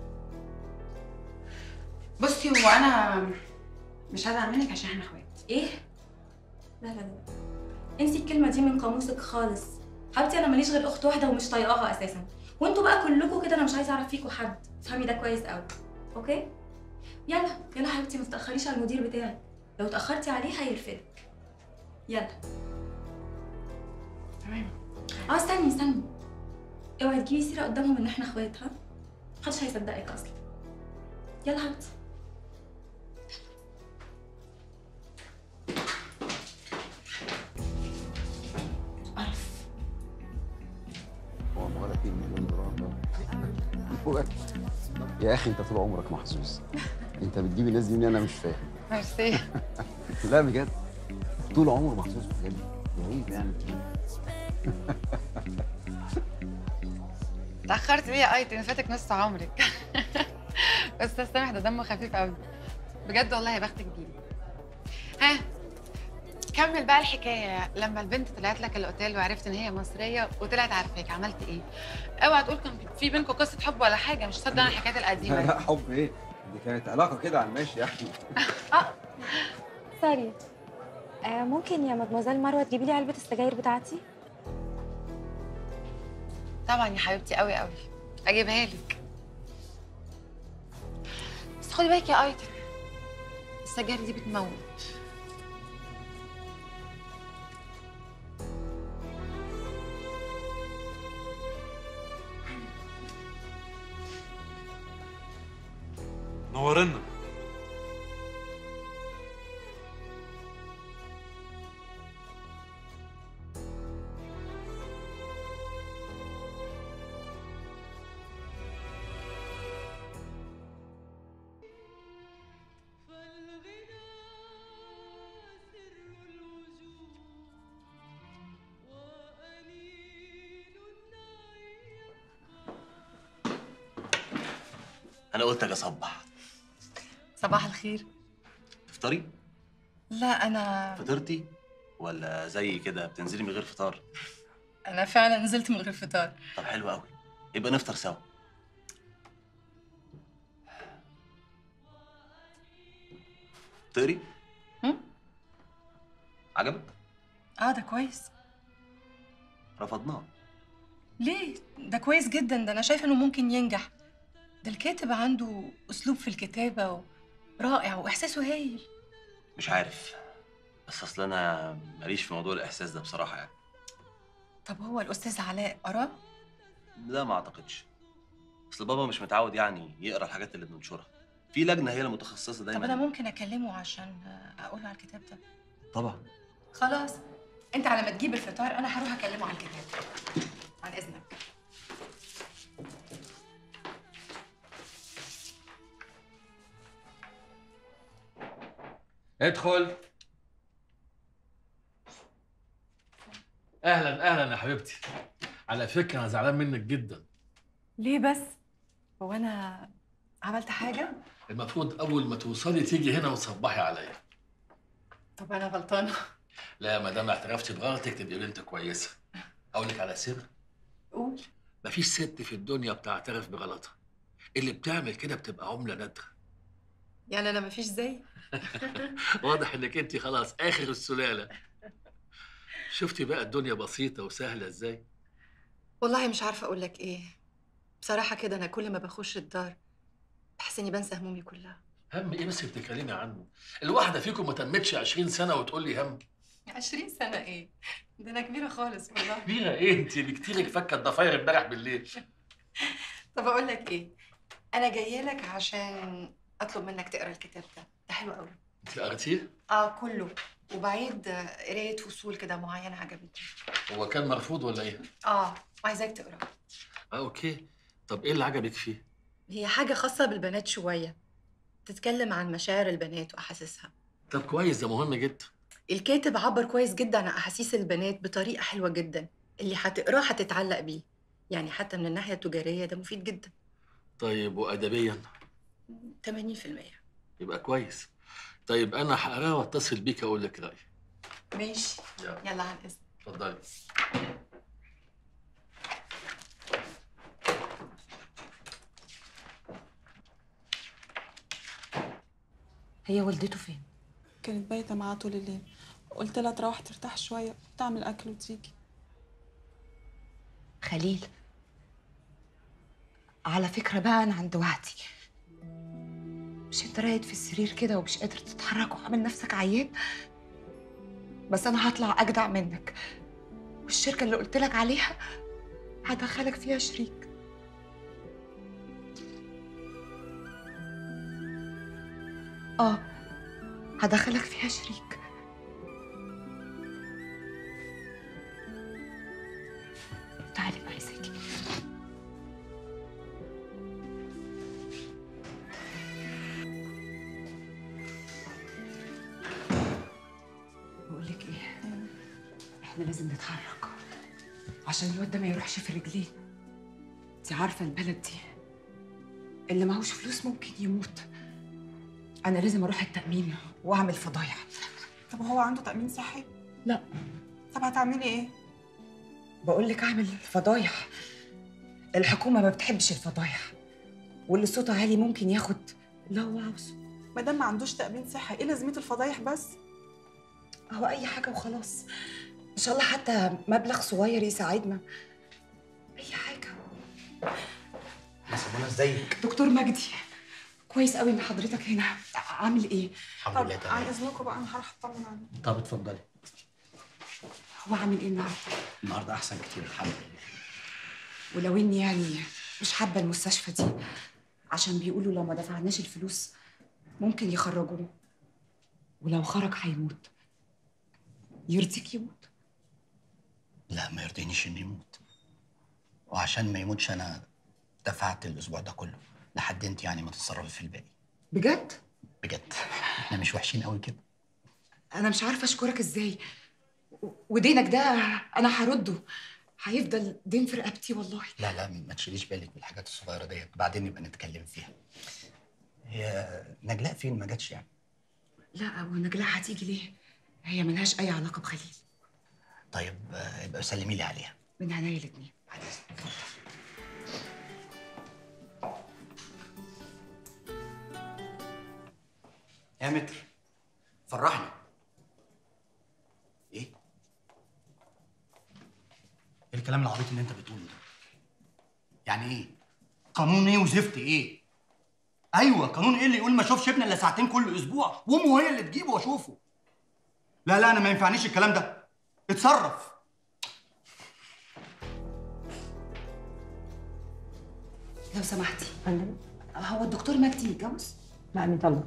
بصي هو انا مش هزعل منك عشان احنا اخوات.
ايه؟ لا لا لا انسي الكلمه دي من قاموسك خالص. حبيبتي انا ماليش غير اخت واحده ومش طايقاها اساسا، وانتوا بقى كلكم كده انا مش عايزه اعرف فيكم حد، افهمي ده كويس قوي. اوكي؟ يلا يلا حبيبتي، ما تتاخريش على المدير بتاعك، لو اتاخرتي عليه هيرفدك. يلا.
تمام.
اه استني استني، اوعي تجيبي سيره قدامهم ان احنا اخوات، ها؟ محدش هيصدقك اصلا. يلا حبيبتي. قرف.
هو ما ولا في مليون دولار ده هو يا اخي انت طول عمرك محظوظ. انت بتجيب الناس دي منين؟ انا مش فاهم.
ميرسي.
لا بجد طول عمره محظوظ بجد، غريب يعني.
اتأخرت ليه يا ايتن؟ فاتك نص عمرك. بس سامح ده دمه خفيف قوي بجد والله، يا بختك بيه. ها كمل بقى الحكايه. لما البنت طلعت لك الاوتيل وعرفت ان هي مصريه وطلعت عارفاك، عملت ايه؟ اوعى تقول كان في بينكم قصه حب ولا حاجه، مش صدق انا الحكايات القديمه دي.
لا حب ايه؟ دي كانت علاقه كده على الماشي يعني.
اه سوري. آه ممكن يا مدموزيل مروه تجيبي لي علبه السجاير بتاعتي؟
طبعا يا حبيبتي، قوي قوي اجيبها لك. بس خدي بالك يا ايتن، السجاير دي بتموت.
نورنا.
انا قلت اجي اصبح.
صباح الخير.
تفطري؟
لا انا
فطرتي ولا زي كده بتنزلي من غير فطار؟
انا فعلا نزلت من غير فطار.
طب حلو قوي، يبقى نفطر سوا. تقري؟
هم؟
عجبك؟
اه ده كويس.
رفضناه.
ليه؟ ده كويس جدا، ده انا شايفه انه ممكن ينجح. ده الكاتب عنده اسلوب في الكتابه رائع واحساسه هايل.
مش عارف، بس اصل انا ماليش في موضوع الاحساس ده بصراحه يعني.
طب هو الاستاذ علاء قرا؟
لا ما اعتقدش، اصل بابا مش متعود يعني يقرا الحاجات اللي بننشرها، في لجنه هي المتخصصه
طب
دايما.
انا ممكن اكلمه عشان اقول له على الكتاب ده؟
طبعا.
خلاص، انت على ما تجيب الفطار انا هروح اكلمه على الكتاب. عن اذنك.
ادخل. اهلا اهلا يا حبيبتي. على فكره انا زعلان منك جدا.
ليه بس؟ هو انا عملت حاجه؟
المفروض اول ما توصلي تيجي هنا وتصبحي عليا.
طب انا غلطانه؟
لا ما دام اعترفتي بغلطك تبقي بنت كويسه. اقول لك على سر.
قول.
مفيش ست في الدنيا بتعترف بغلطها، اللي بتعمل كده بتبقى عمله نادره.
يعني انا مفيش زي؟
واضح انك انت خلاص اخر السلاله. شفتي بقى الدنيا بسيطه وسهله ازاي؟
والله مش عارفه اقول لك ايه. بصراحه كده انا كل ما بخش الدار بحس اني بنسى همومي كلها.
هم ايه بس بتتكلمي عنه؟ الواحده فيكم ما تمتش عشرين سنه وتقول لي هم؟
عشرين سنه ايه؟ ده انا كبيره خالص والله.
كبيره ايه انت؟ بكتيرك فكه الضفاير امبارح بالليل.
طب اقول لك ايه، انا جايه لك عشان اطلب منك تقرا الكتاب ده، ده حلو قوي.
انت قريتيه؟
اه كله، وبعيد قرايه فصول كده معينه عجبتني.
هو كان مرفوض ولا ايه؟
اه وعايزاك تقرا.
اه اوكي. طب ايه اللي عجبك فيه؟
هي حاجه خاصه بالبنات شويه، تتكلم عن مشاعر البنات واحاسيسها.
طب كويس، ده مهم جدا.
الكاتب عبر كويس جدا عن احاسيس البنات بطريقه حلوه جدا، اللي هتقراه هتتعلق بيه، يعني حتى من الناحيه التجاريه ده مفيد جدا.
طيب وادبيا؟
ثمانين في المية.
يبقى كويس. طيب انا هقراه واتصل بيك اقول لك رايي.
ماشي.
يلا,
يلا عن اذنك.
اتفضلي.
هي والدته فين؟
كانت بايته معاه طول الليل، قلت لها تروح ترتاح شويه وتعمل اكل وتيجي.
خليل على فكرة بقى أنا عند وعدي. مش أنت راقد في السرير كده ومش قادر تتحرك وعامل نفسك عيان؟ بس أنا هطلع أجدع منك، والشركة اللي قلت لك عليها هدخلك فيها شريك. آه هدخلك فيها شريك. تعالي بقى عايزاكي. بقول لك ايه، احنا لازم نتحرك عشان الواد ده ما يروحش في رجليه. انت عارفه البلد دي اللي معهوش فلوس ممكن يموت. انا لازم اروح التأمين واعمل فضايح.
طب هو عنده تأمين صحي؟
لا.
طب هتعملي ايه؟
بقول لك اعمل فضايح. الحكومه ما بتحبش الفضايح، واللي صوته عالي ممكن ياخد اللي هو عاوزه.
ما دام ما عندوش تأمين صحي ايه لازمته الفضايح بس؟
هو اي حاجه وخلاص، ان شاء الله حتى مبلغ صغير يساعدنا، اي حاجه.
يا سمونة ازيك؟
دكتور مجدي، كويس قوي ان حضرتك هنا. عامل ايه؟
الحمد لله
طب
تمام.
عن اذنكم بقى انا هروح اطمن عليه.
طب اتفضلي.
هو عامل ايه النهارده؟
النهارده احسن كتير الحمد لله.
ولو اني يعني مش حابه المستشفى دي عشان بيقولوا لو ما دفعناش الفلوس ممكن يخرجوه، ولو خرج هيموت. يرضيك يموت؟
لا ما يرضينيش انه يموت، وعشان ما يموتش انا دفعت الاسبوع ده كله لحد انت يعني ما تتصرفي في الباقي.
بجد؟
بجد احنا مش وحشين قوي كده.
انا مش عارفه اشكرك ازاي، و- ودينك ده انا هرده، هيفضل دين في رقبتي والله.
لا لا ما تشيليش بالك من الحاجات الصغيره ديت، بعدين نبقى نتكلم فيها. هي نجلاء فين؟ ما جاتش يعني؟
لا ونجلاء هتيجي ليه؟ هي ملهاش اي علاقه بخليل.
طيب آه، يبقى سلمي لي عليها.
من عينيا الاتنين.
يا متر فرحني. ايه؟ ايه الكلام العبيط اللي انت بتقوله ده؟ يعني ايه؟ قانون ايه وزفت ايه؟ ايوه قانون ايه اللي يقول ما اشوفش ابني الا ساعتين كل اسبوع وامه هي اللي تجيبه واشوفه؟ لا لا انا ما ينفعنيش الكلام ده. اتصرف.
لو سمحتي هو الدكتور مجدي يتجوز؟
لا مطلع.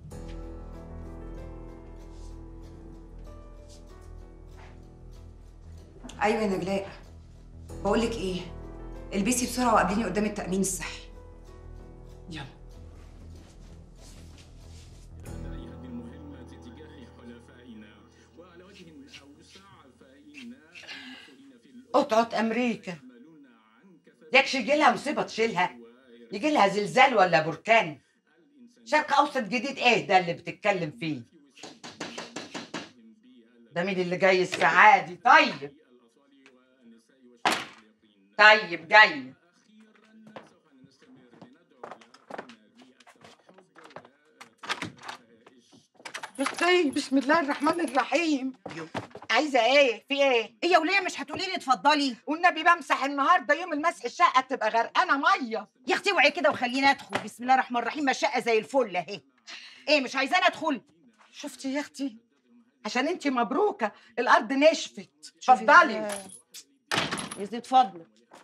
ايوه يا نجلاء، بقول لك ايه، البسي بسرعه وقابليني قدام التامين الصحي. يلا.
قطعة أمريكا يكش يجي لها مصيبة تشيلها، يجي لها زلزال ولا بركان. شرق أوسط جديد إيه ده اللي بتتكلم فيه؟ ده مين اللي جاي الساعة دي؟ طيب طيب جاي.
بصي بسم الله الرحمن الرحيم. عايزه ايه؟ في ايه؟ هي وليه مش هتقولي لي اتفضلي؟ والنبي بمسح النهارده يوم المسح الشقه تبقى غرقانه ميه. يا اختي اوعي كده وخليني ادخل. بسم الله الرحمن الرحيم. ما الشقه زي الفل اهي. ايه مش عايزاني ادخل؟ شفتي يا اختي عشان انتي مبروكه الارض نشفت. اتفضلي يزيد فضلك.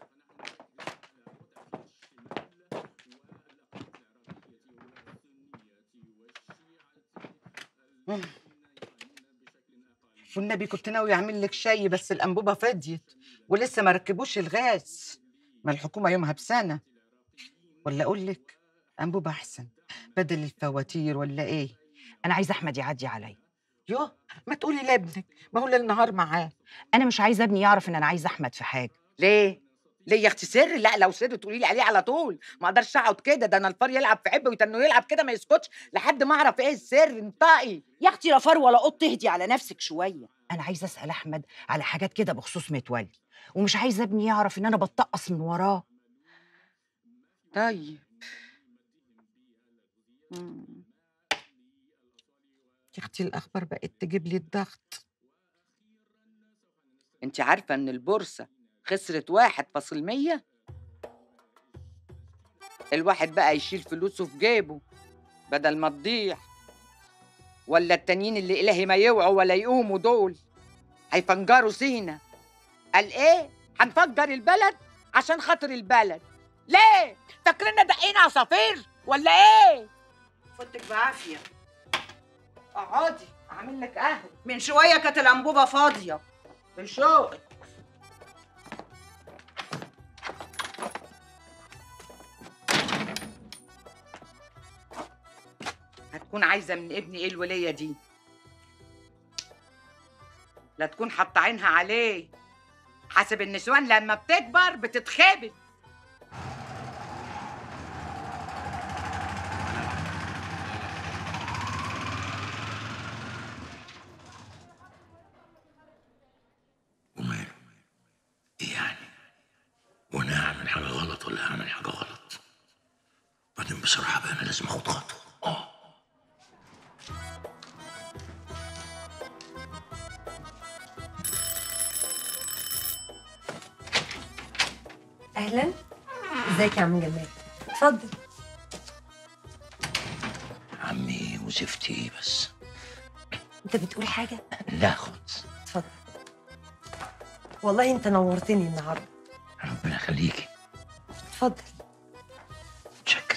والنبي كنت ناوي اعمل لك شاي بس الانبوبه فضيت ولسه ما ركبوش الغاز. ما الحكومه يومها بسنه. ولا اقول لك انبوبه احسن بدل الفواتير ولا ايه؟ انا عايزه احمد يعدي عليا. يوه ما تقولي لابنك، ما هو ليل نهار معاه. انا مش عايزه ابني يعرف ان انا عايزه احمد في حاجه. ليه؟ ليه يا اختي سر؟ لا لو سر تقولي لي عليه على طول. ما اقدرش اقعد كده، ده انا الفار يلعب في عبه ويتنه يلعب كده ما يسكتش لحد ما اعرف ايه السر. انطقي يا اختي. لا فار ولا قط، اهدي على نفسك شويه. انا عايزه اسال احمد على حاجات كده بخصوص متولي، ومش عايزه ابني يعرف ان انا بتقص من وراه. طيب مم. يا اختي الاخبار بقت تجيب لي الضغط. انت عارفه ان البورصه خسرت واحد فاصل مية؟ الواحد بقى يشيل فلوسه في جيبه بدل ما تضيع، ولا التانيين اللي إلهي ما يوعوا ولا يقوموا دول هيفنجروا سينا. قال ايه؟ هنفجر البلد عشان خاطر البلد. ليه؟ فاكرنا دقينا عصافير ولا ايه؟ فوتك بعافيه. اقعدي اعمل لك قهوه. من شويه كانت الانبوبه فاضيه بشوقك. هتكون عايزه من ابني ايه الوليه دي؟ لا تكون حاطه عينها عليه. حاسب النسوان لما بتكبر بتتخبل.
وماله؟ ايه يعني؟ وانا اعمل حاجه غلط ولا اعمل حاجه غلط؟ بعدين بصراحه بقى انا لازم اخد خطوه. اه
اهلا، ازيك يا عم جمال؟ اتفضل.
عمي وزفتي ايه بس؟
انت بتقول حاجه؟
لا خالص.
اتفضل. والله انت نورتني النهارده.
ربنا يخليكي.
اتفضل.
متشكر.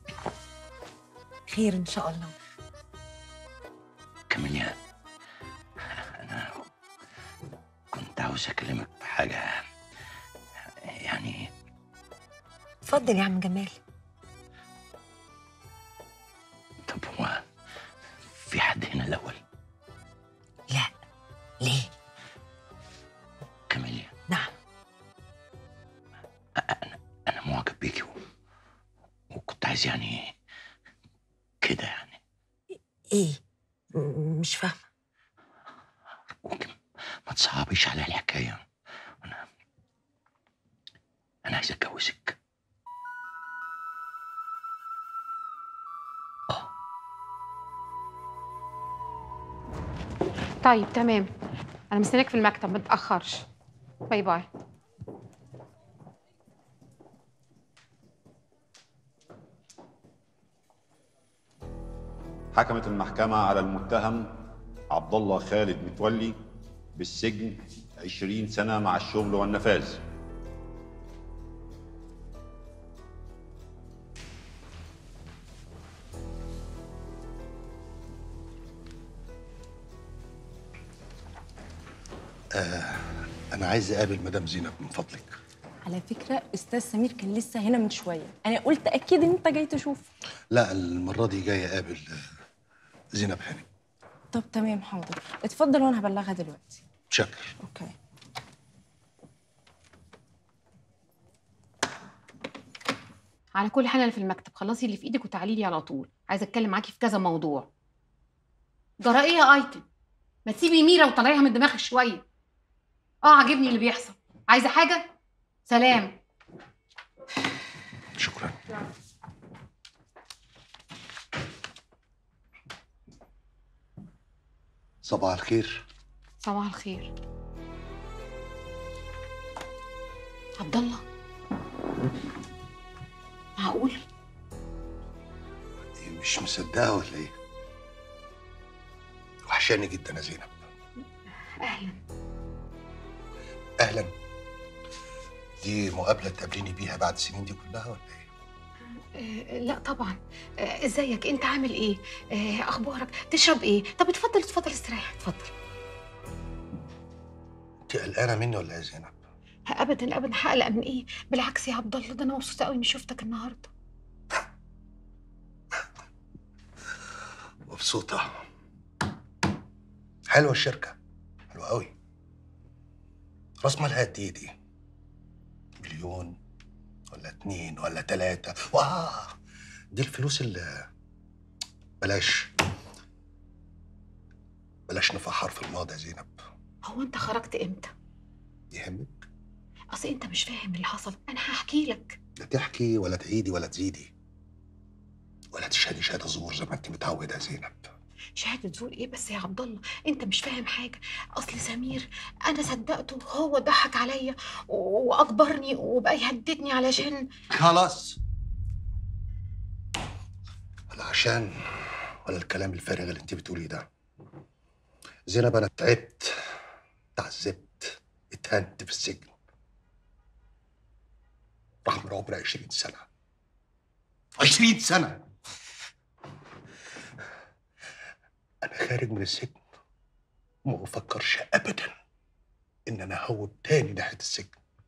خير ان شاء الله.
كاميليا، انا كنت عاوز اكلمك في حاجه يعني.
اتفضل يا عم جمال.
طب هو في حد هنا الاول؟
لا. ليه؟
كاميليا.
نعم.
انا انا معجب بيكي و... وكنت عايز يعني كده يعني.
ايه؟ م- مش فاهمه.
ما تصعبيش على الحكايه. انا انا عايز اتجوزك.
طيب تمام، انا مستنيك في المكتب ما تتاخرش. باي باي.
حكمت المحكمة على المتهم عبد الله خالد متولي بالسجن عشرين سنة مع الشغل والنفاذ.
آه أنا عايز أقابل مدام زينب من فضلك.
على فكرة أستاذ سمير كان لسه هنا من شوية، أنا قلت أكيد إن أنت جاي تشوف.
لا، المرة دي جاي أقابل زينب هاني.
طب تمام حاضر، اتفضل وأنا هبلغها دلوقتي.
شكرا.
أوكي.
على كل حال انا في المكتب، خلصي اللي في ايدك وتعالي لي على طول، عايزه اتكلم معاكي في كذا موضوع. جرى ايه يا ايتن؟ ما تسيبي ميرا وطلعيها من دماغك شويه. اه عاجبني اللي بيحصل. عايزه حاجه؟ سلام.
شكرا. صباح الخير.
صباح الخير. عبد الله، معقول؟
مش مصدقة ولا إيه؟ وحشاني جدا يا زينب.
اهلا.
أهلا. دي مقابلة تقابليني بيها بعد السنين دي كلها ولا إيه؟
آه لا طبعا. آه ازيك؟ انت عامل ايه؟ آه اخبارك؟ تشرب ايه؟ طب اتفضل اتفضل استريح اتفضل.
أنت قلقانة مني ولا إيه يا زينب؟
ابدا ابدا، هقلق من ايه؟ بالعكس يا عبد الله، ده انا مبسوطه قوي اني شفتك النهارده.
مبسوطة. حلوة الشركة، حلوة قوي. راس مالها قد ايه دي؟ مليون ولا اتنين ولا تلاتة؟ واه دي الفلوس اللي بلاش بلاش نفحر في الماضي يا زينب.
هو انت خرجت امتى؟
يهمك؟
اصل انت مش فاهم اللي حصل، انا هحكي لك.
لا تحكي ولا تعيدي ولا تزيدي ولا تشهدي شهادة زور زي ما انت متعودة يا زينب.
شهادة زور ايه بس يا عبد الله؟ انت مش فاهم حاجة. اصل سمير انا صدقته، هو ضحك عليا واجبرني وبقى يهددني علشان.
خلاص ولا عشان ولا الكلام الفارغ اللي انت بتقوليه ده. زينب انا تعبت، تعذبت، اتهنت في السجن. راح من عمري عشرين سنة. عشرين سنة. أنا خارج من السجن وما بفكرش أبدا إن أنا أهوب تاني ناحية السجن.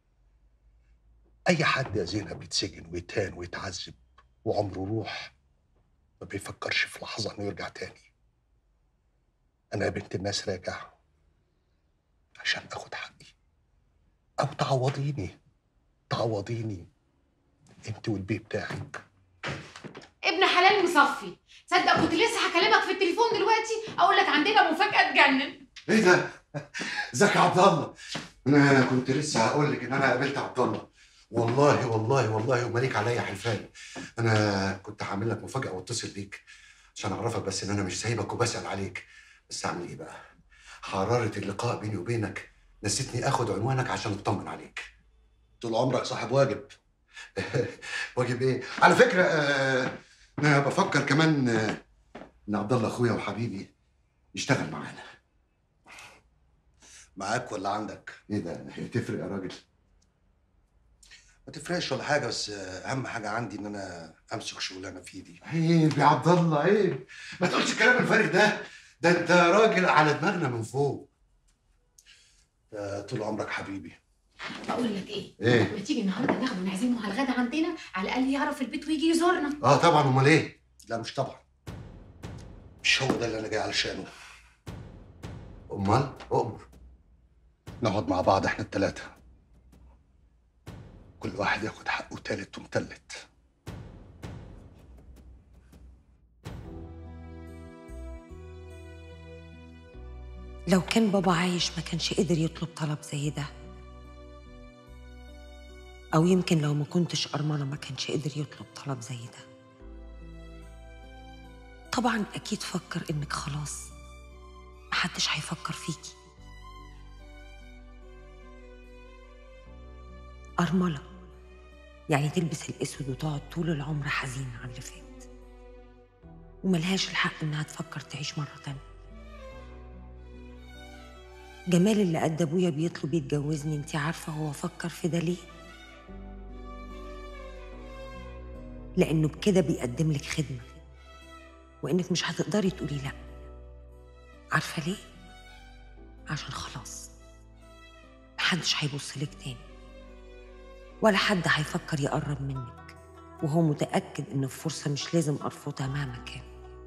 أي حد يا زينب بيتسجن ويتهان ويتعذب وعمره روح ما بيفكرش في لحظة إنه يرجع تاني. أنا يا بنت الناس راجع عشان آخد حقي، أو تعوضيني تعوضيني أنت والبي بتاعك.
ابن حلال مصفي، تصدق كنت لسه هكلمك في التليفون دلوقتي اقول لك عندنا مفاجأة تجنن.
ايه ده؟ ازيك يا عبد الله؟ انا كنت لسه هقول لك ان انا قابلت عبد الله. والله والله والله ومالك عليا حلفان. انا كنت هعمل لك مفاجأة واتصل بيك عشان اعرفك بس ان انا مش سايبك وبسأل عليك. بس اعمل ايه بقى؟ حرارة اللقاء بيني وبينك نسيتني اخد عنوانك عشان اطمن عليك.
طول عمرك صاحب واجب.
واجب ايه؟ على فكرة آه انا بفكر كمان آه ان عبد الله اخويا وحبيبي يشتغل معانا.
معاك ولا عندك؟
ايه ده؟ هي تفرق يا راجل؟
ما تفرقش ولا حاجة، بس أهم حاجة عندي إن أنا أمسك شغلانة في إيدي.
عيب يا عبد الله عيب، ما تقولش الكلام الفارغ ده، ده أنت راجل على دماغنا من فوق.
طول عمرك حبيبي.
بقول لك ايه؟
إيه؟
ما تيجي النهارده ناخده ونعزمه على الغدا عندنا، على الاقل يعرف البيت ويجي يزورنا.
اه طبعا، امال ايه؟
لا مش طبعا، مش هو ده اللي انا جاي علشانه.
امال؟ اؤمر.
نقعد مع بعض احنا التلاتة، كل واحد ياخد حقه تالت ومتلت.
لو كان بابا عايش ما كانش قدر يطلب طلب زي ده، أو يمكن لو ما كنتش أرملة ما كانش قدر يطلب طلب زي ده. طبعا أكيد فكر إنك خلاص محدش هيفكر فيكي. أرملة يعني تلبس الأسود وتقعد طول العمر حزينة على اللي فات، وملهاش الحق إنها تفكر تعيش مرة تانية. جمال اللي قد أبويا بيطلب يتجوزني، انتي عارفة هو فكر في ده ليه؟ لأنه بكده بيقدم لك خدمة، وإنك مش هتقدري تقولي لأ. عارفة ليه؟ عشان خلاص محدش هيبص لك تاني، ولا حد هيفكر يقرب منك، وهو متأكد إن الفرصة مش لازم أرفضها مهما كان.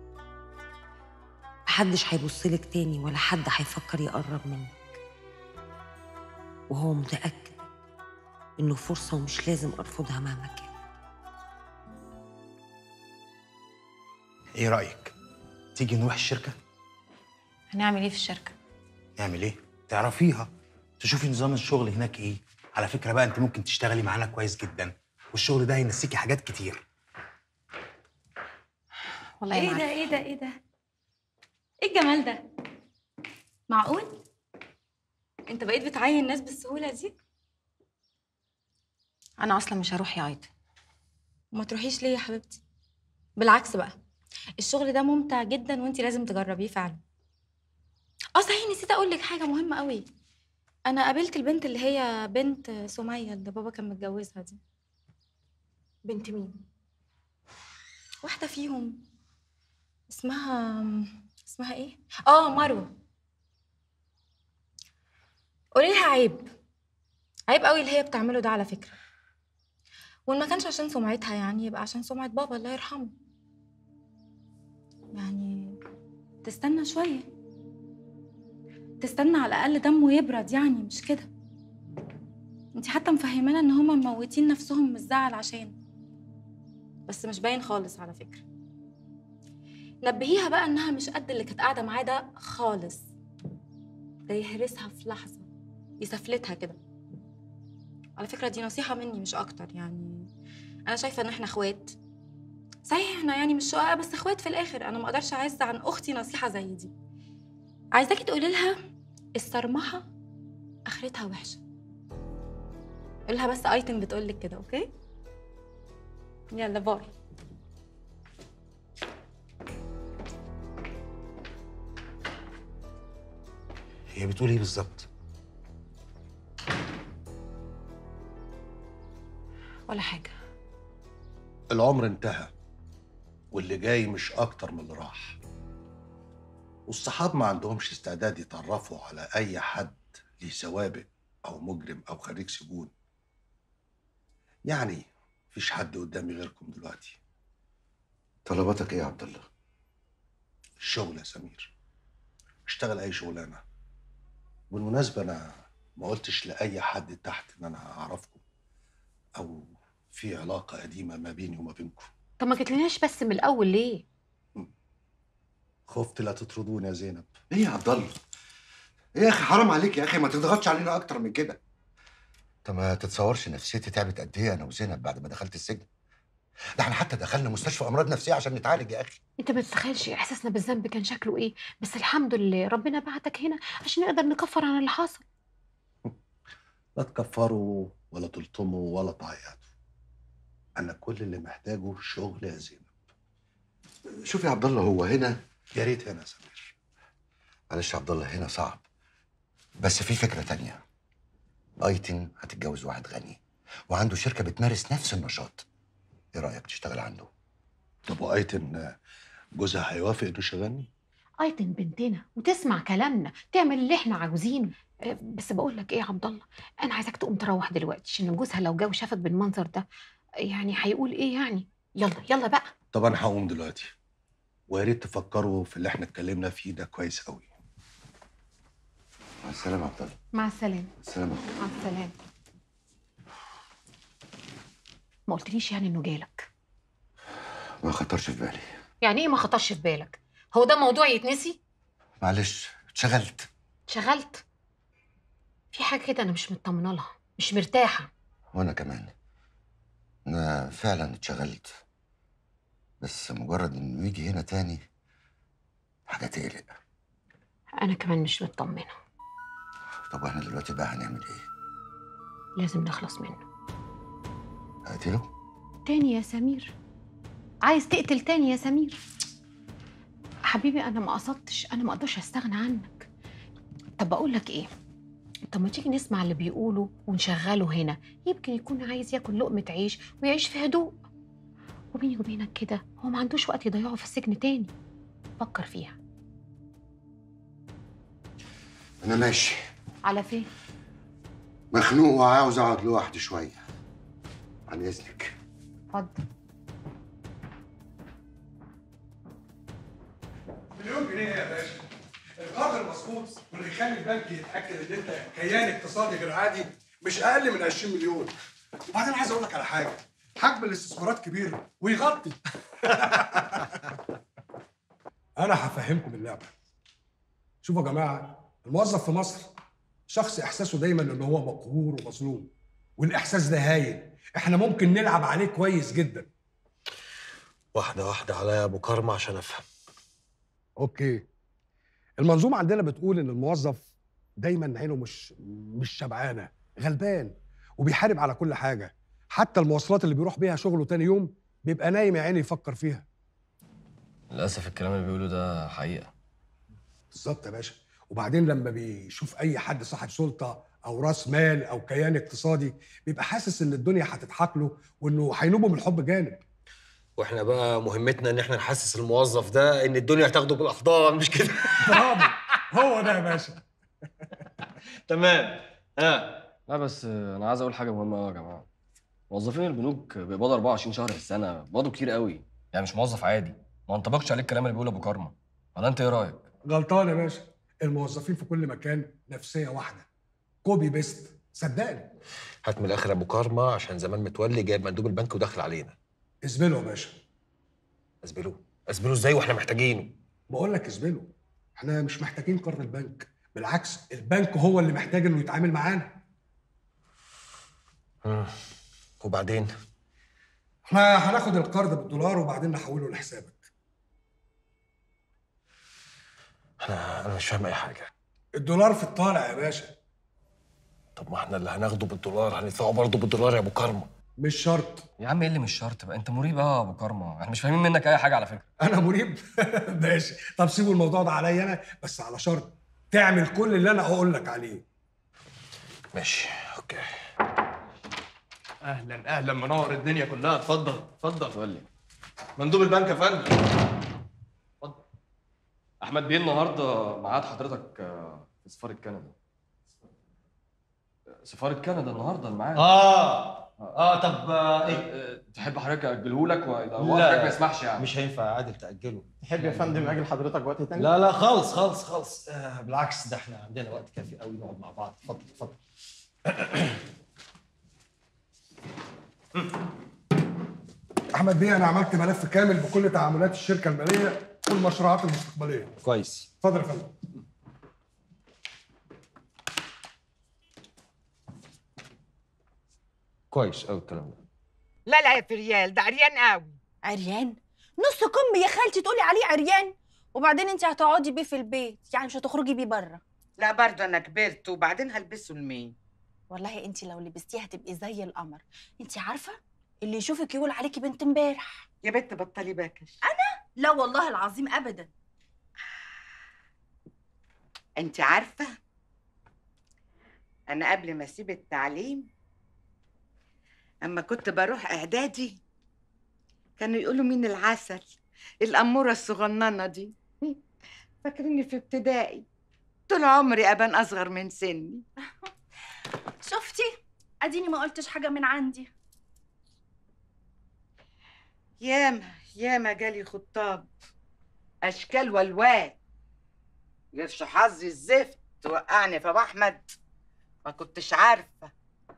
محدش هيبص لك تاني، ولا حد هيفكر يقرب منك، وهو متأكد إنه فرصة ومش لازم أرفضها مهما كان.
ايه رأيك؟ تيجي نروح الشركة؟
هنعمل ايه في الشركة؟
نعمل ايه؟ تعرفيها، تشوفي نظام الشغل هناك ايه. على فكرة بقى انت ممكن تشتغلي معانا كويس جدا، والشغل ده هينسيكي حاجات كتير.
والله
ايه ده ايه ده ايه ده؟ ايه الجمال ده؟ معقول؟ انت بقيت بتعين ناس بالسهولة دي؟
انا اصلا مش هروح يا عايده.
وما تروحيش ليه يا حبيبتي؟ بالعكس بقى، الشغل ده ممتع جدا وانت لازم تجربيه فعلا. اه صحيح، نسيت اقول لك حاجة مهمة قوي. انا قابلت البنت اللي هي بنت سمية اللي بابا كان متجوزها دي.
بنت مين؟
واحدة فيهم اسمها اسمها ايه؟ اه مروة. قولي لها عيب عيب قوي اللي هي بتعمله ده على فكرة، وإن ما كانش عشان سمعتها يعني يبقى عشان سمعة بابا الله يرحمه. يعني تستنى شوية، تستنى على الأقل دمه يبرد يعني، مش كده؟ انتي حتى مفهمانا إن هما مموتين نفسهم من الزعل عشان، بس مش باين خالص على فكرة. نبهيها بقى إنها مش قد اللي كانت قاعدة معاه ده خالص، ده يهرسها في لحظة، يسفلتها كده. على فكرة دي نصيحة مني مش أكتر، يعني أنا شايفة إن إحنا إخوات. صحيح إحنا يعني مش شققة بس إخوات في الآخر. أنا ما أقدرش أعز عن أختي نصيحة زي دي. عايزاكي تقولي لها الصرمحة آخرتها وحشة. قولها بس أيتم بتقولك كده، أوكي؟ يلا باي.
هي بتقول ايه بالظبط؟
ولا حاجه.
العمر انتهى، واللي جاي مش اكتر من اللي راح. والصحاب ما عندهمش استعداد يتعرفوا على اي حد ليه سوابق او مجرم او خريج سجون. يعني مفيش حد قدامي غيركم دلوقتي.
طلباتك ايه يا عبد الله؟
الشغل يا سمير، اشتغل اي شغلانه. بالمناسبه انا ما قلتش لاي حد تحت ان انا اعرفكم او في علاقه قديمه ما بيني وما بينكم.
طب ما جتلناش بس من الاول ليه؟
خفت لا تطردوني يا زينب.
ايه يا عبد الله؟ ايه يا اخي حرام عليك يا اخي، ما تضغطش علينا اكتر من كده.
انت ما تتصورش نفسيتي تعبت قد ايه انا وزينب بعد ما دخلت السجن. ده احنا حتى دخلنا مستشفى امراض نفسيه عشان نتعالج يا اخي.
انت ما تتخيلش احساسنا بالذنب كان شكله ايه، بس الحمد لله ربنا بعتك هنا عشان نقدر نكفر عن اللي حصل.
لا تكفروا ولا تلطموا ولا تعيطوا. انا كل اللي محتاجه شغل يا زينب.
شوف يا عبد الله، هو هنا
يا ريت هنا يا سمير.
معلش يا عبد الله، هنا صعب، بس في فكره تانية. ايتن هتتجوز واحد غني وعنده شركه بتمارس نفس النشاط. ايه رايك تشتغل عنده؟
طب وايتن جوزها هيوافق انه يشغلني؟
ايتن بنتنا وتسمع كلامنا، تعمل اللي احنا عاوزينه. أه، بس بقول لك ايه يا عبد الله، انا عايزاك تقوم تروح دلوقتي عشان جوزها لو جه وشافك بالمنظر ده يعني هيقول ايه يعني. يلا يلا بقى.
طب انا هقوم دلوقتي، ويا ريت تفكروا في اللي احنا اتكلمنا فيه ده كويس قوي.
مع السلامه يا عبد الله.
مع السلامه.
السلامه.
مع السلامه. ما قلتليش يعني انه جالك؟
ما خطرش في بالي.
يعني ايه ما خطرش في بالك؟ هو ده موضوع يتنسي؟
معلش اتشغلت.
اتشغلت؟ في حاجه كده انا مش مطمنه لها، مش مرتاحه.
وانا كمان انا فعلا اتشغلت، بس مجرد انه يجي هنا تاني حاجه تقلق.
انا كمان مش مطمنه.
طب احنا دلوقتي بقى هنعمل ايه؟
لازم نخلص منه.
اقتله؟
تاني يا سمير؟ عايز تقتل تاني يا سمير؟ حبيبي انا ما قصدتش، انا ما اقدرش استغنى عنك. طب بقول لك ايه، طب ما تيجي نسمع اللي بيقوله ونشغله هنا، يمكن يكون عايز ياكل لقمه عيش ويعيش في هدوء. وبيني وبينك كده هو ما عندوش وقت يضيعه في السجن تاني. فكر فيها.
انا ماشي.
على فين؟
مخنوق وعاوز اقعد لوحدي شويه. عن اذنك.
اتفضل.
مليون جنيه يا باشا. القرض المظبوط واللي يخلي البنك يتاكد ان انت كيان اقتصادي غير عادي مش اقل من عشرين مليون. وبعدين عايز اقول لك على حاجه، حجم الاستثمارات كبير ويغطي. انا هفهمكم اللعبه. شوفوا يا جماعه، الموظف في مصر شخص احساسه دايما ان هو مقهور ومظلوم، والاحساس ده هايل، احنا ممكن نلعب عليه كويس جدا.
واحده واحده عليا يا ابو كرم عشان افهم.
اوكي. المنظومه عندنا بتقول ان الموظف دايما عينه مش مش شبعانه، غلبان وبيحارب على كل حاجه، حتى المواصلات اللي بيروح بيها شغله تاني يوم بيبقى نايم يا عيني يفكر فيها.
للاسف الكلام اللي بيقوله ده حقيقه.
بالظبط يا باشا. وبعدين لما بيشوف اي حد صاحب سلطه او راس مال او كيان اقتصادي بيبقى حاسس ان الدنيا هتضحك له وانه هينوبه من الحب جانب.
واحنا بقى مهمتنا ان احنا نحسس الموظف ده ان الدنيا هتاخده بالاحضان، مش كده؟
برافو، هو ده يا باشا.
تمام. ها لا بس انا عايز اقول حاجه مهمه قوي يا جماعه. موظفين البنوك بيقبضوا أربعة وعشرين شهر في السنه، بيقبضوا كتير قوي، يعني مش موظف عادي. ما انطبقش عليك الكلام اللي بيقوله ابو كرمه، ولا انت ايه رايك؟
غلطان يا باشا، الموظفين في كل مكان نفسيه واحده، كوبي بيست، صدقني.
هات من الاخر يا ابو كرمه، عشان زمان متولي جايب مندوب البنك وداخل علينا.
اسبله يا باشا.
اسبله؟ اسبله ازاي واحنا محتاجينه؟
بقول لك اسبله، احنا مش محتاجين قرض البنك، بالعكس البنك هو اللي محتاج انه يتعامل معانا.
امم وبعدين؟
احنا هناخد القرض بالدولار وبعدين نحوله لحسابك.
انا انا مش فاهم اي حاجه.
الدولار في الطالع يا باشا.
طب ما احنا اللي هناخده بالدولار هندفعه برضه بالدولار يا ابو كرمه.
مش شرط
يا عم. ايه اللي مش شرط بقى؟ انت مريب قوي يا ابو كرمه، احنا مش فاهمين منك اي حاجه على فكره.
انا مريب؟ ماشي، طب سيبوا الموضوع ده عليا انا، بس على شرط تعمل كل اللي انا هقول لك عليه.
ماشي اوكي.
اهلا اهلا، منور الدنيا كلها. اتفضل اتفضل. اتفضل مندوب البنك يا فندم. اتفضل.
احمد بيه النهارده ميعاد حضرتك آه، في سفاره كندا. سفاره كندا النهارده الميعاد.
اه اه طب آه ايه؟
تحب حضرتك اجله لك ولا
لا،
وقتك ما يسمحش يعني؟
مش هينفع يا عادل تاجله.
تحب يا فندم اجل حضرتك وقت تاني؟
لا لا خالص خالص خالص، آه بالعكس، ده احنا عندنا وقت كافي قوي نقعد مع بعض. اتفضل اتفضل.
احمد بيه، انا عملت ملف كامل بكل تعاملات الشركه الماليه والمشروعات المستقبليه.
كويس.
اتفضل يا فندم.
كويس قوي الكلام ده.
لا لا يا فريال، ده عريان قوي.
عريان؟ نص كم يا خالتي تقولي عليه عريان؟ وبعدين انت هتقعدي بيه في البيت، يعني مش هتخرجي بيه بره.
لا برضه انا كبرت، وبعدين هلبسه لمين؟
والله انت لو لبستيه هتبقي زي القمر. انت عارفه اللي يشوفك يقول عليكي بنت امبارح.
يا بنت بطلي باكش.
انا؟ لا والله العظيم ابدا.
انت عارفه انا قبل ما اسيب التعليم، اما كنت بروح اعدادي كانوا يقولوا مين العسل، الاموره الصغننه دي. فاكريني في ابتدائي، طول عمري ابان اصغر من سني.
شفتي؟ اديني ما قلتش حاجه من عندي.
ياما ياما جالي خطاب اشكال والوان، غيرش حظي الزفت توقعني في ابو احمد، ما كنتش عارفه.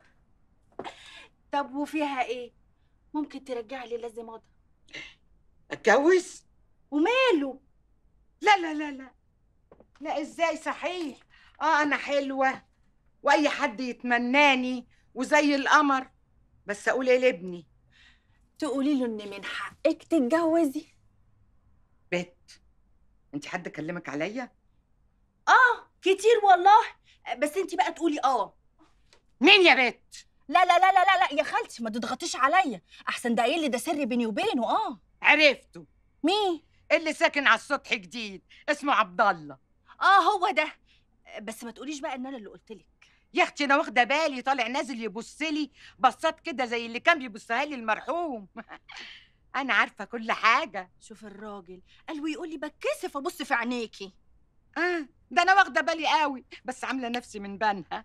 طب وفيها ايه؟ ممكن ترجعي لي لازماتها.
اتجوز؟
وماله؟
لا لا لا لا لا، ازاي صحيح؟ اه انا حلوه واي حد يتمناني وزي القمر، بس اقول ايه لابني؟
تقولي له ان من حقك تتجوزي.
بت، انت حد كلمك عليا؟
اه كتير والله، بس انت بقى تقولي اه.
مين يا بت؟
لا لا لا لا لا لا يا خالتي، ما تضغطيش عليا، احسن ده قايل لي ده سر بيني وبينه. اه
عرفته.
مين؟
اللي ساكن على السطح جديد، اسمه عبد الله.
اه هو ده، بس ما تقوليش بقى ان انا اللي قلت لك.
يا اختي انا واخده بالي، طالع نازل يبص لي بصات كده زي اللي كان بيبصها لي المرحوم. انا عارفه كل حاجه.
شوف الراجل قال ويقول لي بتكسف ابص في عينيكي.
اه ده انا واخده بالي قوي، بس عامله نفسي من بنها.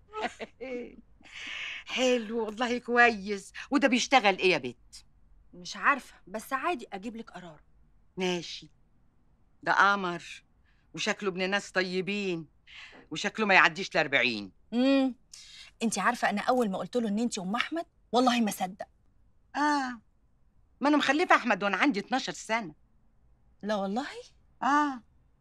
حلو والله، كويس. وده بيشتغل ايه يا بت؟
مش عارفه، بس عادي اجيب لك قرار.
ماشي. ده قمر وشكله ابن ناس طيبين، وشكله ما يعديش الأربعين.
امم انت عارفه انا اول ما قلت له ان انت ام احمد والله ما صدق.
اه ما انا مخلفه احمد وانا عندي اتناشر سنه.
لا والله.
اه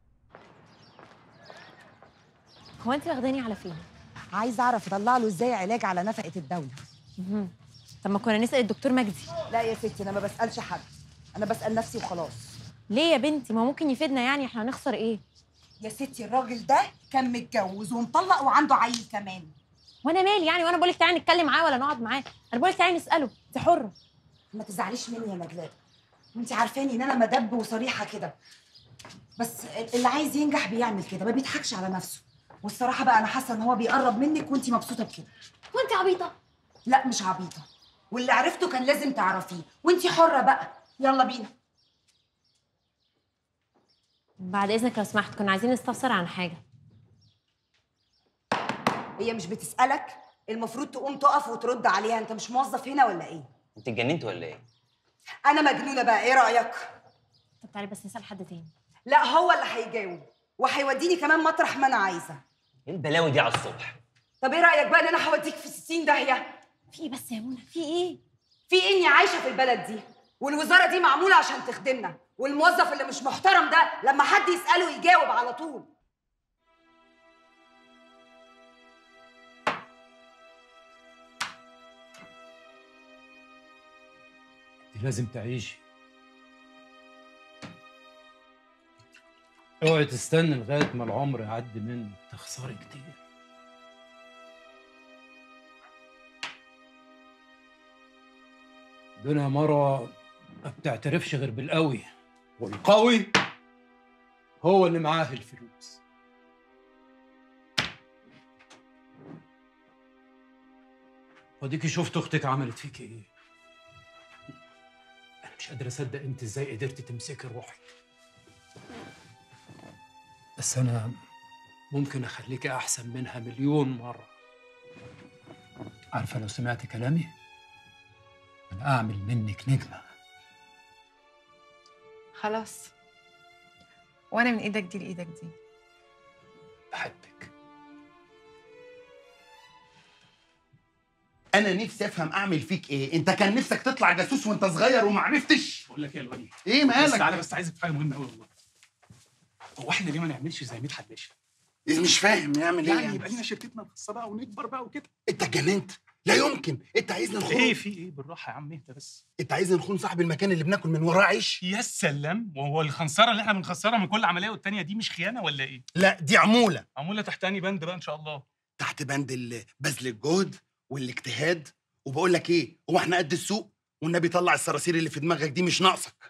هو انت واخداني على فين؟
عايزه اعرف اطلع له ازاي علاج على نفقه الدوله.
مهم. طب ما كنا نسال الدكتور مجدي.
لا يا ستي، انا ما بسالش حد، انا بسال نفسي وخلاص.
ليه يا بنتي؟ ما ممكن يفيدنا، يعني احنا هنخسر ايه؟
يا ستي الراجل ده كان متجوز ومطلق وعنده عيل كمان.
وانا مالي يعني؟ وانا بقول لك تعالي نتكلم معاه ولا نقعد معاه؟ انا بقول لك تعالي نساله، انت حره.
ما تزعليش مني يا نجلاء، وانت عارفاني ان انا مدب وصريحه كده، بس اللي عايز ينجح بيعمل كده، ما بيضحكش على نفسه. والصراحه بقى انا حاسه ان هو بيقرب منك وانت مبسوطه بكده.
وانت عبيطه؟
لا مش عبيطه، واللي عرفته كان لازم تعرفيه، وانت حره بقى. يلا بينا.
بعد اذنك لو سمحت، كنا عايزين نستفسر عن حاجه.
هي مش بتسالك؟ المفروض تقوم تقف وترد عليها. انت مش موظف هنا ولا ايه؟
انت اتجننت ولا ايه؟
انا مجنونه بقى، ايه رايك؟
طب تعالي بس نسال حد تاني.
لا هو اللي هيجاوب، وهيوديني كمان مطرح ما انا عايزه.
ايه البلاوي دي على الصبح؟
طب ايه رايك بقى ان انا هوديك في ستين داهيه؟
في ايه بس يا منى؟ في ايه؟
في اني عايشه في البلد دي، والوزاره دي معموله عشان تخدمنا، والموظف اللي مش محترم ده لما حد يساله يجاوب على طول.
لازم تعيشي، اوعي تستني لغايه ما العمر يعدي منك، تخسري كتير. الدنيا مروه ما بتعترفش غير بالقوي، والقوي هو اللي معاه الفلوس. وديكي شفت اختك عملت فيك ايه؟ انا مش قادر اصدق انت ازاي قدرتي تمسكي روحي. بس انا ممكن اخليكي احسن منها مليون مره. عارفه لو سمعتي كلامي انا اعمل منك نجمه.
خلاص، وانا من ايدك دي لايدك دي.
بحبك.
انا نفسي افهم اعمل فيك ايه. انت كان نفسك تطلع جاسوس وانت صغير وما عرفتش.
بقول لك ايه يا الوليد؟
ايه مالك؟
بس تعالى، بس عايزك في حاجه مهمه قوي والله. هو احنا ليه ما نعملش زي مدحت باشا؟
إيه مش فاهم يعمل ايه؟
يعني يبقى لنا شركتنا الخاصه بقى ونكبر بقى وكده.
انت اتجننت؟ لا يمكن. انت عايزنا نخون؟
ايه في ايه؟ بالراحه يا عم اهدى بس.
انت عايزنا نخون صاحب المكان اللي بناكل من وراه عيش؟
يا سلام، وهو الخنصره اللي احنا بنخسرها من كل عمليه والتانيه دي مش خيانه ولا ايه؟
لا دي عموله.
عموله تحت انهي بند بقى ان شاء الله؟
تحت بند ال- بذل الجهد والاجتهاد. وبقول لك ايه، هو احنا قد السوق؟ والنبي طلع الصراصير اللي في دماغك دي مش ناقصك.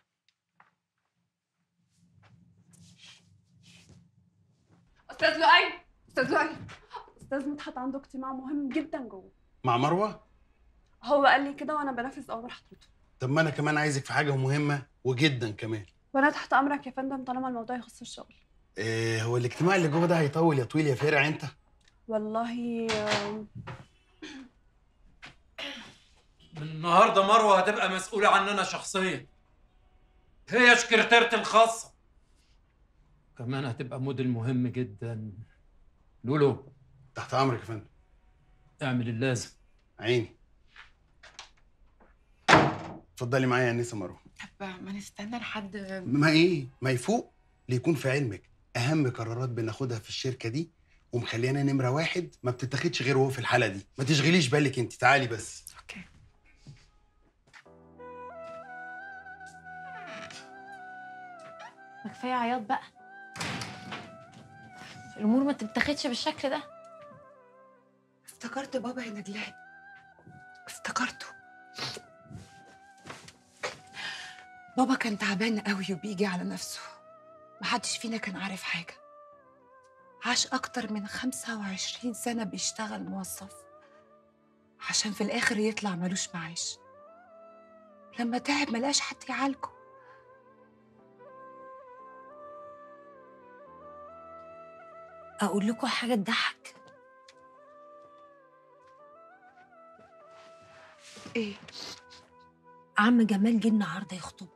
استاذ لؤي، استاذ لؤي، استاذ مدحت عنده اجتماع مهم جدا جوه.
مع مروه؟
هو قال لي كده وانا بنفذ اوامر حضرته.
طب ما انا كمان عايزك في حاجه مهمه وجدا كمان.
وانا تحت امرك يا فندم طالما الموضوع يخص الشغل.
إيه هو الاجتماع اللي جوه ده هيطول يا طويل يا فارع انت؟
والله آم،
من النهارده مروه هتبقى مسؤوله عننا شخصيا. هي سكرتيرتي الخاصه. كمان هتبقى موديل مهم جدا. لولو
تحت امرك يا فندم.
اعمل اللازم.
عيني. اتفضلي معايا يا انسه مروه.
طب ما نستنى لحد
ما ايه؟ ما يفوق ليكون في علمك اهم قرارات بناخدها في الشركه دي ومخليانا نمره واحد ما بتتاخدش غير وهو في الحاله دي. ما تشغليش بالك انت، تعالي بس.
اوكي.
ما كفايه عياط بقى. الامور ما تتاخدش بالشكل ده.
افتكرت بابا يا نجلاء، افتكرته. بابا كان تعبان قوي وبيجي على نفسه. محدش فينا كان عارف حاجة. عاش أكتر من خمسة وعشرين سنة بيشتغل موظف عشان في الآخر يطلع ملوش معاش. لما تعب ملقاش حد يعالجه.
أقول لكم حاجة تضحك؟
إيه؟
عم جمال جه النهارده يخطب.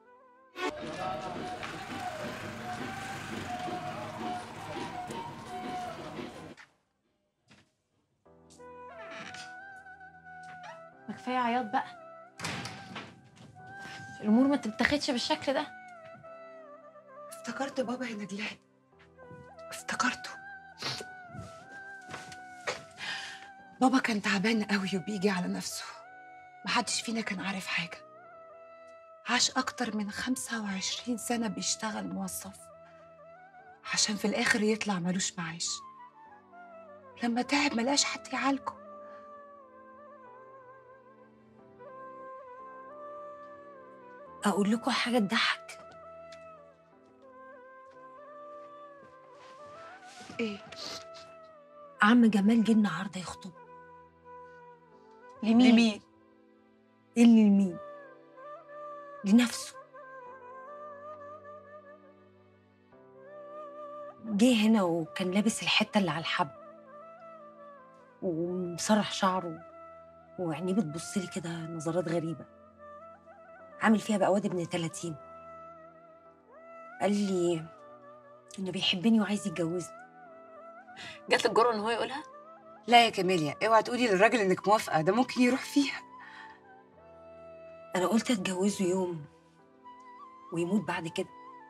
ما كفايه عياط بقى. الامور ما تتاخدش بالشكل ده.
افتكرت بابا يا نجلاء، افتكرته. بابا كان تعبان قوي وبيجي على نفسه. محدش فينا كان عارف حاجة. عاش أكتر من خمسة وعشرين سنة بيشتغل موظف عشان في الآخر يطلع ملوش معاش. لما تعب ملقاش حد يعالجه.
أقول لكم حاجة تضحك؟
إيه؟
عم جمال جه النهارده يخطب.
لمين؟ لمين؟
إيه اللي لمين؟ لنفسه. جه هنا وكان لابس الحتة اللي على الحب ومسرح شعره وعينيه بتبصلي كده نظرات غريبة. عامل فيها بقى واد ابن تلاتين. قال لي إنه بيحبني وعايز يتجوزني.
جات لك جرأة إن هو يقولها؟ لا يا كاميليا، اوعي تقولي للراجل إنك موافقة، ده ممكن يروح فيها.
أنا قلت أتجوزه يوم ويموت بعد كده.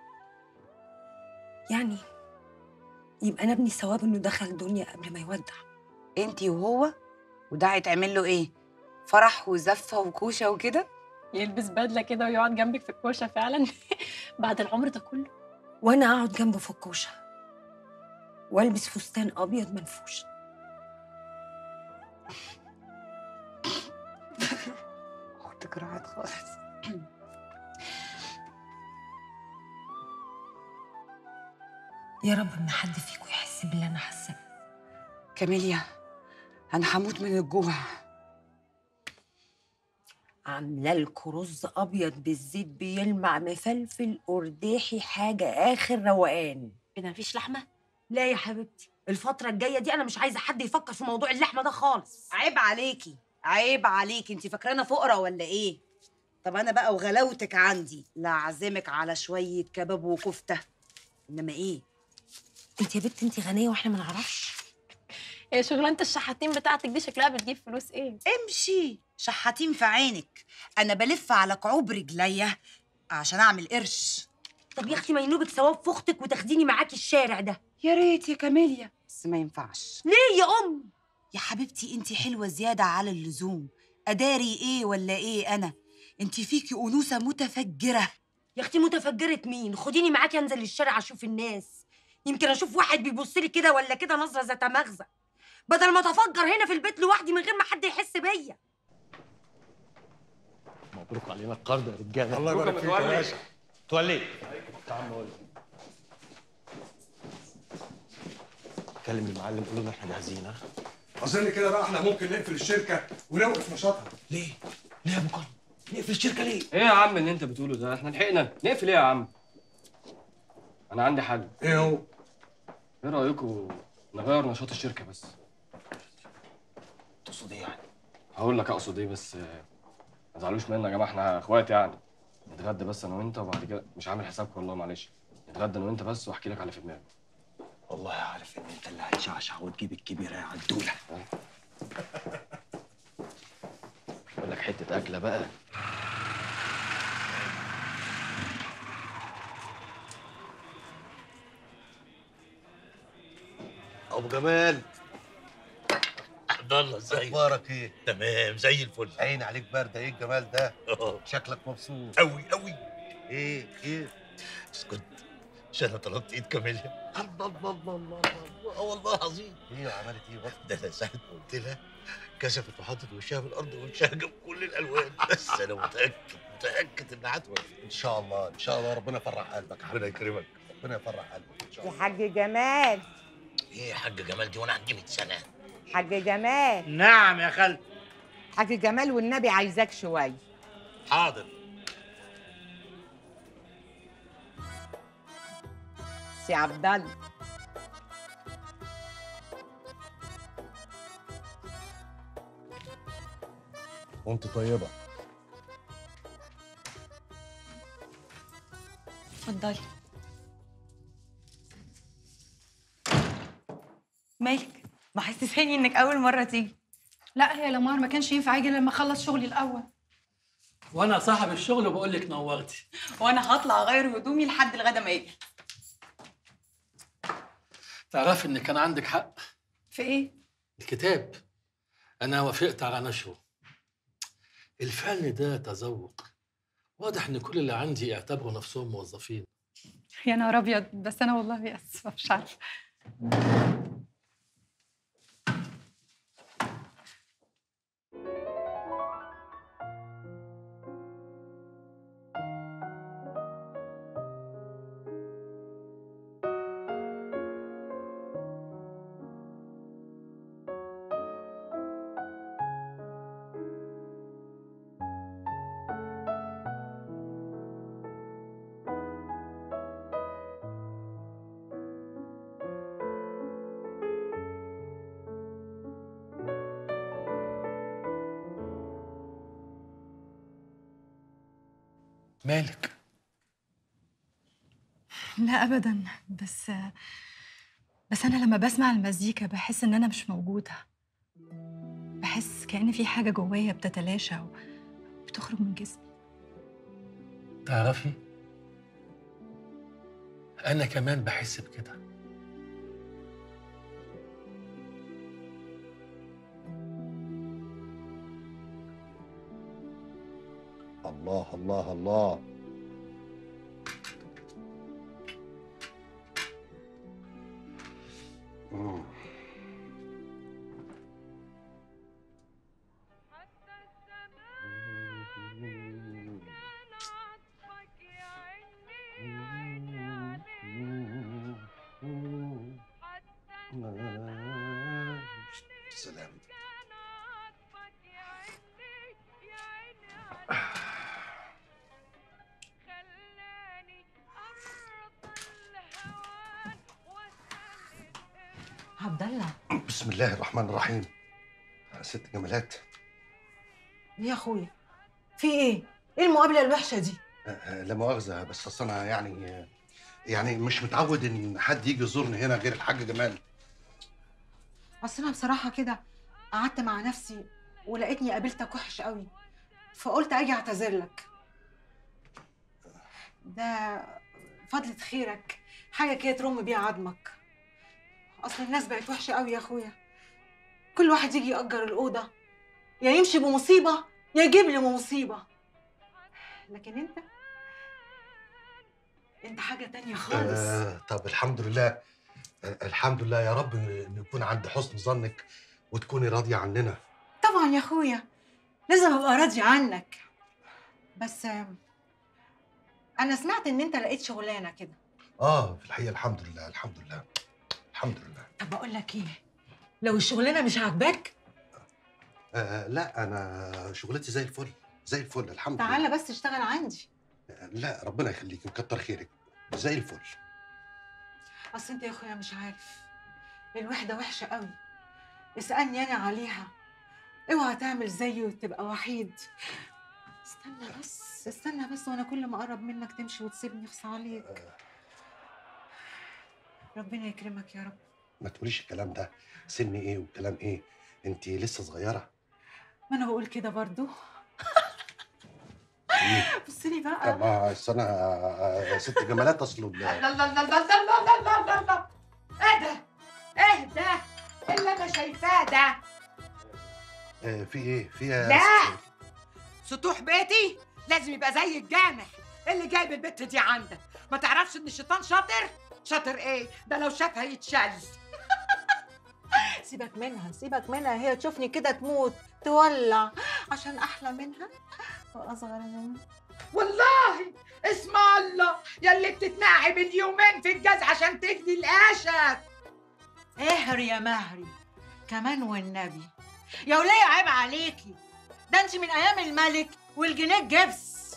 يعني يبقى نبني ثواب إنه دخل الدنيا قبل ما يودع.
انتي وهو؟ وده هيتعمل له ايه؟ فرح وزفة وكوشة وكده؟
يلبس بدله كده ويقعد جنبك في الكوشه فعلا بعد العمر ده كله.
وأنا أقعد جنبه في الكوشة والبس فستان أبيض منفوش.
اختك راحت خالص.
يا رب ما حد فيكم يحس باللي أنا حاسة.
كاميليا، أنا هموت من الجوع.
عامله لكم رز ابيض بالزيت بيلمع مفلفل قرداحي، حاجه اخر روقان.
ايه ده مفيش لحمه؟
لا يا حبيبتي، الفتره الجايه دي انا مش عايزه حد يفكر في موضوع اللحمه ده خالص.
عيب عليكي، عيب عليكي، انت فاكرانا فقراء ولا ايه؟ طب انا بقى وغلاوتك عندي لا اعزمك على شويه كباب وكفته، انما ايه؟
انت يا بنت انت غنيه واحنا ما نعرفش.
هي شغلانه الشحاتين بتاعتك دي شكلها بتجيب فلوس ايه؟
امشي، شحاتين في عينك، انا بلف على كعوب رجليا عشان اعمل قرش.
طب يا اختي ما ينوبك ثواب في اختك وتاخديني معاكي الشارع ده.
يا ريت يا كاميليا، بس ما ينفعش.
ليه يا ام؟
يا حبيبتي انت حلوه زياده على اللزوم، اداري ايه ولا ايه؟ انا انت فيكي انوثه متفجره.
يا اختي متفجره مين؟ خديني معاكي انزل الشارع اشوف الناس، يمكن اشوف واحد بيبص لي كده ولا كده نظره ذات مغزى، بدل ما اتفجر هنا في البيت لوحدي من غير ما حد يحس بيا.
مبروك علينا القرض يا رجاله.
الله يبارك فيك يا باشا.
تولي تعال اقول لك. كلم المعلم قول له احنا جاهزين. ها
اظن كده بقى احنا ممكن نقفل الشركه ونوقف نشاطها.
ليه؟ ليه يا ابو كرم؟ نقفل الشركه ليه؟
ايه يا عم اللي انت بتقوله ده؟ احنا لحقنا نقفل ايه يا عم؟ انا عندي حل.
ايه هو؟
ايه رايكم نغير نشاط الشركه بس؟
تقصد ايه يعني؟
هقول لك اقصد ايه، بس آه، ما تزعلوش مننا يا جماعه، احنا اخوات يعني. نتغدى بس انا وانت وبعد كده مش عامل حسابك والله معلش. نتغدى انا وانت بس واحكي لك على في دماغي.
والله عارف ان انت اللي هتشعشع وتجيب الكبيره يا عدوله. اقول لك حته اكله بقى.
ابو جمال،
عبد الله ازيك؟
اخبارك ايه؟
تمام زي الفل.
عين عليك بارده، ايه الجمال ده؟ شكلك مبسوط
قوي قوي.
ايه خير؟
اسكت، مش انا طلبت ايد كاميليا؟ الله الله الله الله الله والله العظيم.
ايه وعملت ايه بقى؟
ده انا ساعه ما قلت لها كسفت وحطت وشها في الارض ووشها جاب كل الالوان. بس انا متاكد متاكد انها هتوافق.
ان شاء الله ان شاء الله، ربنا يفرح قلبك.
ربنا يكرمك.
ربنا يفرح قلبك ان شاء
يا
الله.
حاج جمال.
ايه يا حاج جمال دي وانا عندي مية سنه؟
حاج جمال.
نعم يا خالتي.
حاج جمال والنبي عايزاك شويه.
حاضر.
سي عبد الله.
وانت طيبه.
اتفضلي. مالك؟ محسساني انك اول مره تيجي.
لا هي لمار ما كانش ينفع اجي لما اخلص شغلي الاول.
وانا صاحب الشغل بقول لك نورتي.
وانا هطلع اغير هدومي لحد الغدا ما يجي.
تعرفي ان كان عندك حق
في ايه؟
الكتاب. انا وافقت على نشره. الفن ده تذوق، واضح ان كل اللي عندي اعتبروا نفسهم موظفين.
يا نهار ابيض، بس انا والله اسفه مش عارفه.
مالك؟
لا ابدا، بس بس انا لما بسمع المزيكا بحس ان انا مش موجوده. بحس كأن في حاجه جوايا بتتلاشى وبتخرج من جسمي.
تعرفي انا كمان بحس بكده.
الله الله الله. مم.
سلام.
عبد الله.
بسم الله الرحمن الرحيم. ست جمالات.
يا اخويا في ايه؟ ايه المقابله الوحشه دي؟
آه، لا مؤاخذة بس أصل أنا يعني يعني مش متعود إن حد يجي يزورني هنا غير الحاج جمال.
اصل انا بصراحه كده قعدت مع نفسي ولقيتني قابلتك وحش قوي، فقلت اجي اعتذر لك. ده فضلة خيرك، حاجه كده ترم بيها عظمك. اصل الناس بقت وحشه قوي يا اخويا، كل واحد يجي يأجر الاوضه يا يمشي بمصيبه يا يجيب لي مصيبه. لكن انت انت حاجه تانية خالص.
آه طب الحمد لله. آه الحمد لله يا رب إن يكون عند حسن ظنك وتكوني راضية عننا.
طبعا يا اخويا لازم ابقى راضيه عنك، بس انا سمعت ان انت لقيت شغلانه كده.
آه في الحقيقة الحمد لله الحمد لله الحمد لله.
طب بقول لك ايه، لو الشغلانه مش عاجباك
آه لا أنا شغلتي زي الفل زي الفل الحمد لله.
تعالى بس اشتغل عندي.
لا ربنا يخليك ويكتر خيرك زي الفل.
اصل انت يا اخويا مش عارف، الوحده وحشه قوي، اسالني انا عليها. اوعى تعمل زيي وتبقى وحيد. استنى بس استنى بس، وانا كل ما اقرب منك تمشي وتسيبني، اخص عليك. ربنا يكرمك يا رب.
ما تقوليش الكلام ده، سن ايه والكلام ايه؟ انت لسه صغيره.
ما انا بقول كده برضو. بصلي بقى.
طب ما أصل انا ست جمالات اصله
لا لا لا لا لا لا لا لا لا. ايه ده؟ ايه ده؟ ايه اللي انا شايفاه ده؟
آه في ايه؟ في إيه؟
لا سطوح بيتي لازم يبقى زي الجامع. ايه اللي جايب البت دي عندك؟ ما تعرفش ان الشيطان شاطر؟ شاطر ايه؟ ده لو شافها يتشل. سيبك منها سيبك منها، هي تشوفني كده تموت تولع عشان احلى منها واصغر منها. والله اسم الله يلي بتتنعي باليومين في الجاز عشان تجدي القشب. اهري يا مهري كمان والنبي يا وليه، عيب عليكي، ده انت من ايام الملك والجنيه جبس.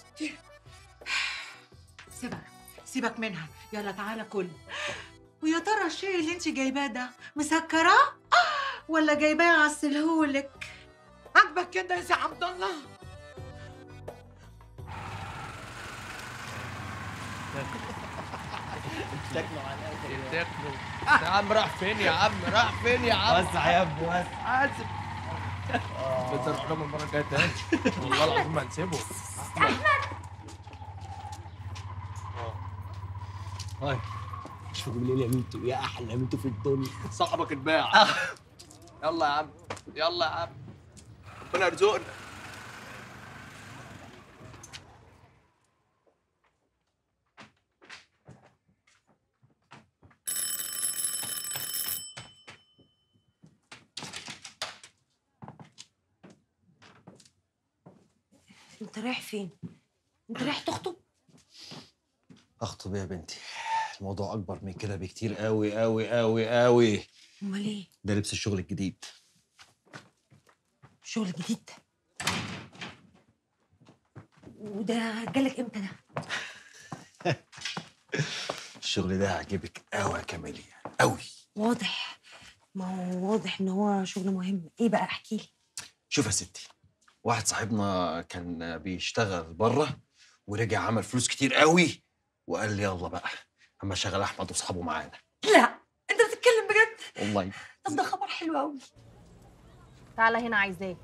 سيبك سيبك منها، يلا تعالى كل. ويا ترى الشيء اللي انت جايباه ده مسكراه ولا جايباه اعسلهولك؟ عاجبك كده يا سي عبد الله؟
تاكلوا على الاخر تاكلوا. يا عم راح فين يا عم؟ راح فين يا عم؟
وسع يا ابني وسع.
اسف. بتروح لهم المره الجايه تاني. والله العظيم ما هنسيبه.
احمد.
هاي شوفوا منين يا ميتو، يا احلى ميتو في الدنيا. صاحبك اتباع. يلا يا عم يلا يا عم ربنا يرزقنا.
انت رايح فين؟ انت رايح تخطب؟
اخطب يا بنتي، الموضوع اكبر من كده بكتير قوي قوي قوي قوي.
امال ايه؟
ده لبس الشغل الجديد.
شغل جديد؟ وده جالك امتى ده؟
الشغل ده هيعجبك قوي يا كاميليا قوي.
واضح، ما هو واضح ان هو شغل مهم. ايه بقى احكي لي.
شوف يا ستي، واحد صاحبنا كان بيشتغل بره ورجع عمل فلوس كتير قوي وقال لي يلا بقى اما شغل احمد واصحابه معانا.
لا انت بتتكلم بجد؟
والله.
طب ده خبر حلو قوي.
تعالى هنا عايزاك.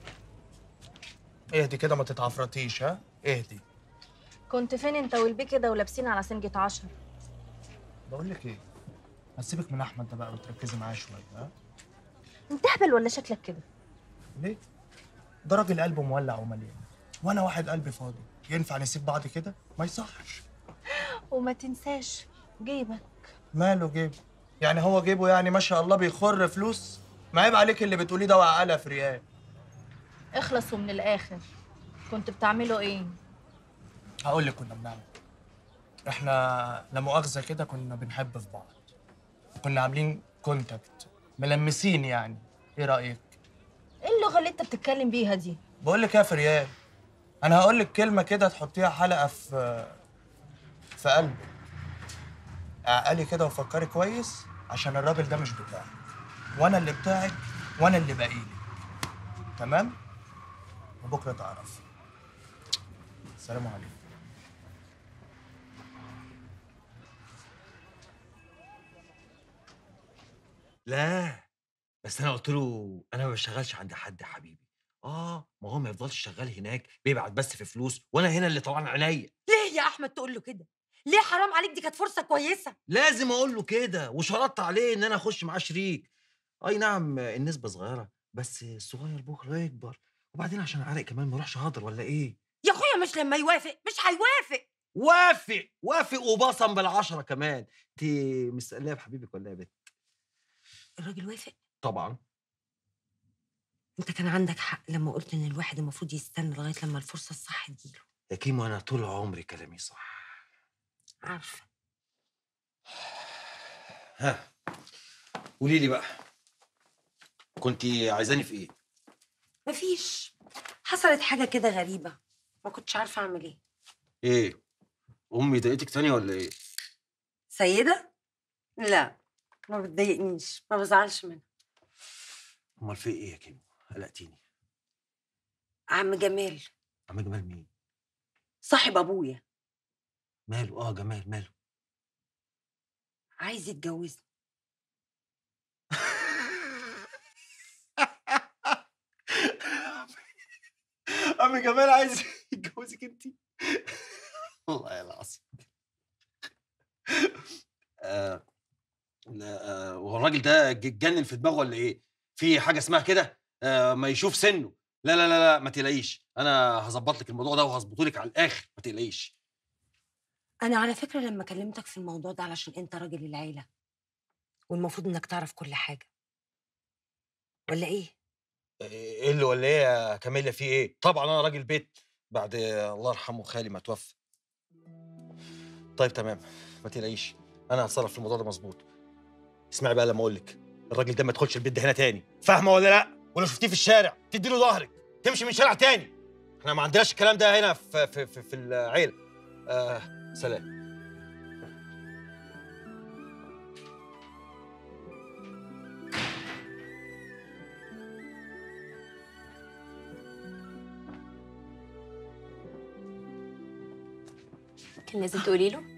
اهدي كده ما تتعفرطيش. ها اهدي.
كنت فين انت والبي كده ولابسين على سنجة عشر؟
بقول لك ايه، هسيبك من احمد ده بقى وتركزي معاه شويه. ها
انت هبل ولا شكلك كده؟
ليه؟ ده راجل قلبه مولع ومليان وانا واحد قلبي فاضي، ينفع نسيب بعض كده؟ ما يصحش.
وما تنساش جيبك.
ماله جيبه؟ يعني هو جيبه يعني ما شاء الله بيخر فلوس؟ ما عيب عليك اللي بتقوليه ده وعقلها في ريال.
اخلصوا من الاخر، كنت بتعملوا ايه؟
هقول لك كنا بنعمل احنا لا مؤاخذه كده كنا بنحب في بعض، كنا عاملين كونتاكت ملمسين يعني. ايه رايك؟
ايه اللغه اللي انت بتتكلم بيها دي؟
بقول لك يا فريال، انا هقول لك كلمه كده تحطيها حلقه في في قلبك. اعقلي كده وفكري كويس عشان الراجل ده مش بتاعك. وانا اللي بتاعك وانا اللي باقي لي. تمام؟ وبكره تعرف. السلام عليكم.
لا بس انا قلت له انا ما بشتغلش عند حد يا حبيبي. اه ما هو ما يفضلش شغال هناك بيبعت بس في فلوس وانا هنا اللي طبعا عينيا.
ليه يا احمد تقول له كده؟ ليه؟ حرام عليك، دي كانت فرصه كويسه.
لازم اقول له كده وشرطت عليه ان انا اخش معاه شريك. اي نعم النسبه صغيره بس الصغير بكره يكبر، وبعدين عشان عرق كمان ما اروحش هدر ولا ايه؟
يا اخويا مش لما يوافق مش هيوافق.
وافق وافق وبصم بالعشره كمان. انت مستقليه بحبيبك ولا يا بت؟
الراجل وافق؟
طبعا.
انت كان عندك حق لما قلت ان الواحد المفروض يستنى لغايه لما الفرصه الصح تجيله.
يا كيمو انا طول عمري كلامي صح.
عارفه.
ها قولي لي بقى، كنت عايزاني في ايه؟
مفيش، حصلت حاجه كده غريبه ما كنتش عارفه اعمل ايه.
ايه؟ امي ضايقتك تاني ولا ايه؟
سيده؟ لا ما بتضايقنيش، ما بزعلش منها.
امال في ايه يا كيمو؟ قلقتيني.
عم جمال.
عم جمال مين؟
صاحب ابويا.
ماله؟ اه جمال ماله؟
عايز يتجوزني.
عم جمال عايز يتجوزك انت؟ والله يا العظيم. آه آه وهو الراجل ده اتجنن في دماغه ولا ايه؟ في حاجه اسمها كده آه ما يشوف سنه. لا لا لا لا ما تقلقيش، انا هظبط لك الموضوع ده وهظبطه لك على الاخر، ما تقلقيش.
انا على فكره لما كلمتك في الموضوع ده علشان انت راجل العيله والمفروض انك تعرف كل حاجه، ولا ايه؟
ايه اللي ولا ايه يا كاميليا؟ في ايه؟ طبعا انا راجل بيت بعد الله يرحمه خالي ما توفى. طيب تمام ما تقلقيش، انا هتصرف في الموضوع ده مظبوط. اسمعي بقى لما اقول لك، الراجل ده ما يدخلش البيت ده هنا تاني، فاهمه ولا لا؟ ولو شفتيه في الشارع تدي له ظهرك، تمشي من شارع تاني. احنا ما عندناش الكلام ده هنا في في في, في العيله. آه سلام.
كان لازم تقولي له؟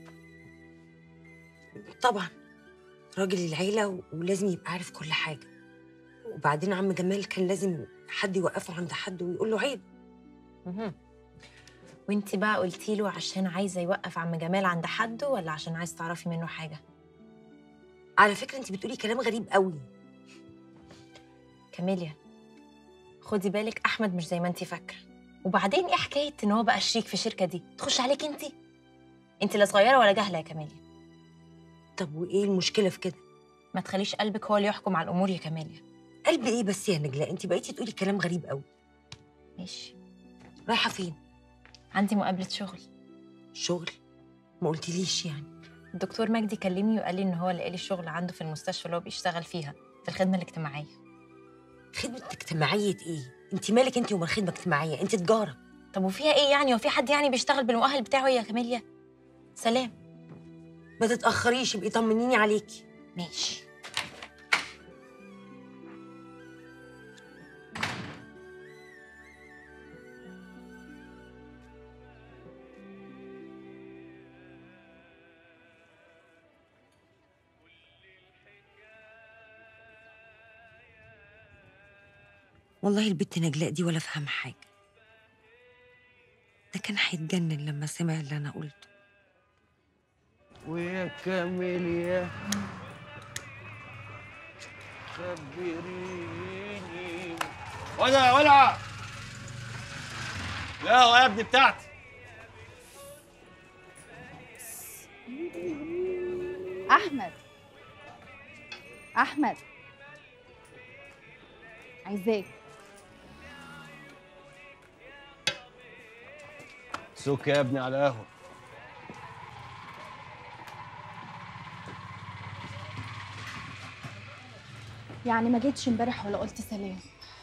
طبعا راجل العيله ولازم يبقى عارف كل حاجه. وبعدين عم جمال كان لازم حد يوقفه عند حد ويقول له عيب.
اها. وانت بقى قلتي له عشان عايزه يوقف عم جمال عند حد ولا عشان عايز تعرفي منه حاجه؟
على فكره انت بتقولي كلام غريب قوي.
كاميليا خدي بالك احمد مش زي ما انت فاكره. وبعدين ايه حكايه ان هو بقى شريك في الشركه دي؟ تخش عليك انت؟ انت لا صغيره ولا جاهله يا كاميليا.
طب وايه المشكله في كده؟
ما تخليش قلبك هو اللي يحكم على الامور يا كاميليا.
قلب ايه بس يا نجلاء؟ انت بقيتي تقولي كلام غريب قوي.
ماشي.
رايحه فين؟
عندي مقابله شغل.
شغل؟ ما قلتليش يعني.
الدكتور مجدي كلمني وقال لي ان هو لقى لي شغل عنده في المستشفى اللي هو بيشتغل فيها في الخدمه الاجتماعيه.
خدمه اجتماعيه ايه؟ انت مالك انت ومال خدمه اجتماعيه؟ انت تجاره.
طب وفيها ايه يعني؟ هو في حد يعني بيشتغل بالمؤهل بتاعه يا كاميليا؟ سلام.
ما تتاخريش، ابقي طمنيني عليكي.
ماشي.
والله البت نجلاء دي ولا فهم حاجه. ده كان هيتجنن لما سمع اللي انا قلته.
ويا كاميليا خبريني.
ولا ولا لا هو يا ابني بتاعتي.
احمد احمد عايزاك.
سوك يا ابني على قهوه.
يعني ما جيتش امبارح ولا قلت سلام؟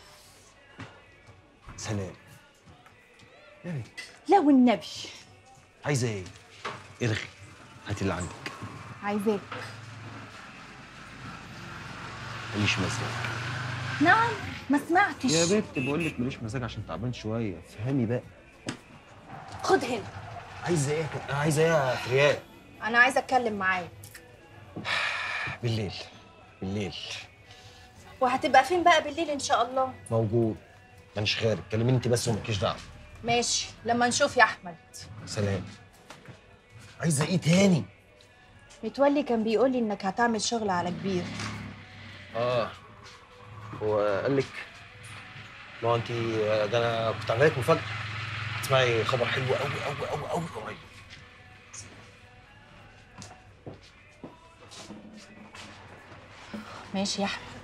سلام. يعني
لا والنبي.
عايزه ايه؟ ارغي هاتي اللي عندك.
عايزاك.
ماليش مزاج.
نعم ما سمعتش.
يا بنت بقول لك ماليش مزاج عشان تعبان شويه، فهمي بقى.
خد هنا.
عايزه ايه؟ عايزه ايه يا فريال؟
انا عايزه اتكلم معاك.
بالليل بالليل.
وهتبقى فين بقى بالليل ان شاء الله؟
موجود. مانيش خارج، كلميني انت بس ومالكيش دعوه.
ماشي لما نشوف يا احمد.
سلام. عايزه ايه تاني؟
متولي كان بيقول لي انك هتعمل شغل على كبير.
اه هو قال لك؟ ما هو انت ده انا كنت عامل لك مفاجاه. اسمعي خبر حلو قوي قوي قوي قوي قريب.
ماشي يا احمد.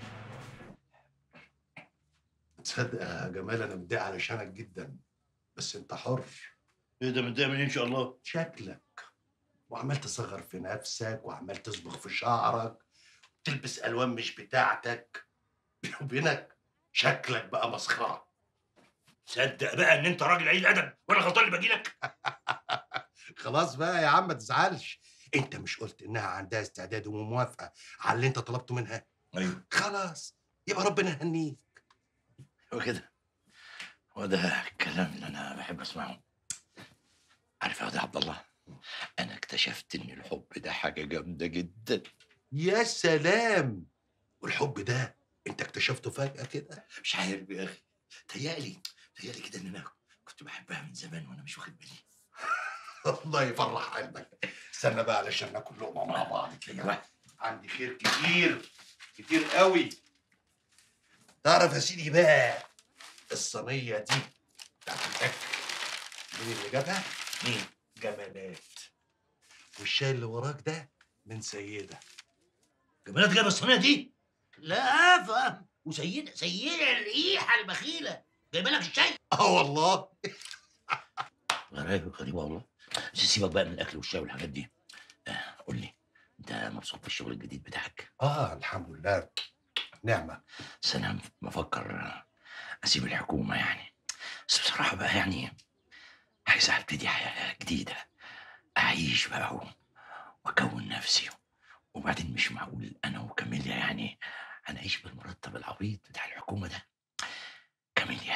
تصدق يا جمال انا متضايق علشانك جدا، بس انت حر.
ايه ده متضايق من إيه ان شاء الله؟
شكلك وعمال تصغر في نفسك وعمال تصبغ في شعرك وتلبس الوان مش بتاعتك. بيني وبينك شكلك بقى مسخره.
صدق بقى ان انت راجل قليل ادب وانا غلطان اللي باجي لك.
خلاص بقى يا عم ما تزعلش. انت مش قلت انها عندها استعداد وموافقه على اللي انت طلبته منها؟
ايوه.
خلاص يبقى ربنا يهنيك.
هو كده، هو ده الكلام اللي انا بحب اسمعه. عارف يا واد يا عبد الله، انا اكتشفت ان الحب ده حاجه جامده جدا.
يا سلام، والحب ده انت اكتشفته فجاه كده؟
مش عارف يا اخي، تهيألي تهيألي كده ان انا كنت بحبها من زمان وانا مش واخد بالي.
الله يفرح قلبك. استنى بقى علشان ناكل لقمه مع بعض كده. عندي خير كتير كتير قوي. تعرف يا سيدي بقى الصينيه دي بتاعت الاكل مين اللي جابها؟
مين؟
جمالات. والشاي اللي وراك ده من سيده.
جمالات جايبه الصينيه دي؟ لا افهم. وسيده سيده الريحه البخيله جايبه لك الشاي؟
اه والله.
غريبه غريبه والله. بس سيبك بقى من الاكل والشاي والحاجات دي. آه قول لي، انت مبسوط بالشغل الجديد بتاعك؟
اه الحمد لله نعمه.
بس انا بفكر اسيب الحكومه يعني. بس بصراحه بقى يعني عايز ابتدي حياه جديده، اعيش بقى واكون نفسي. وبعدين مش معقول انا وكاميليا يعني هنعيش بالمرتب العبيط بتاع الحكومه ده. كاميليا،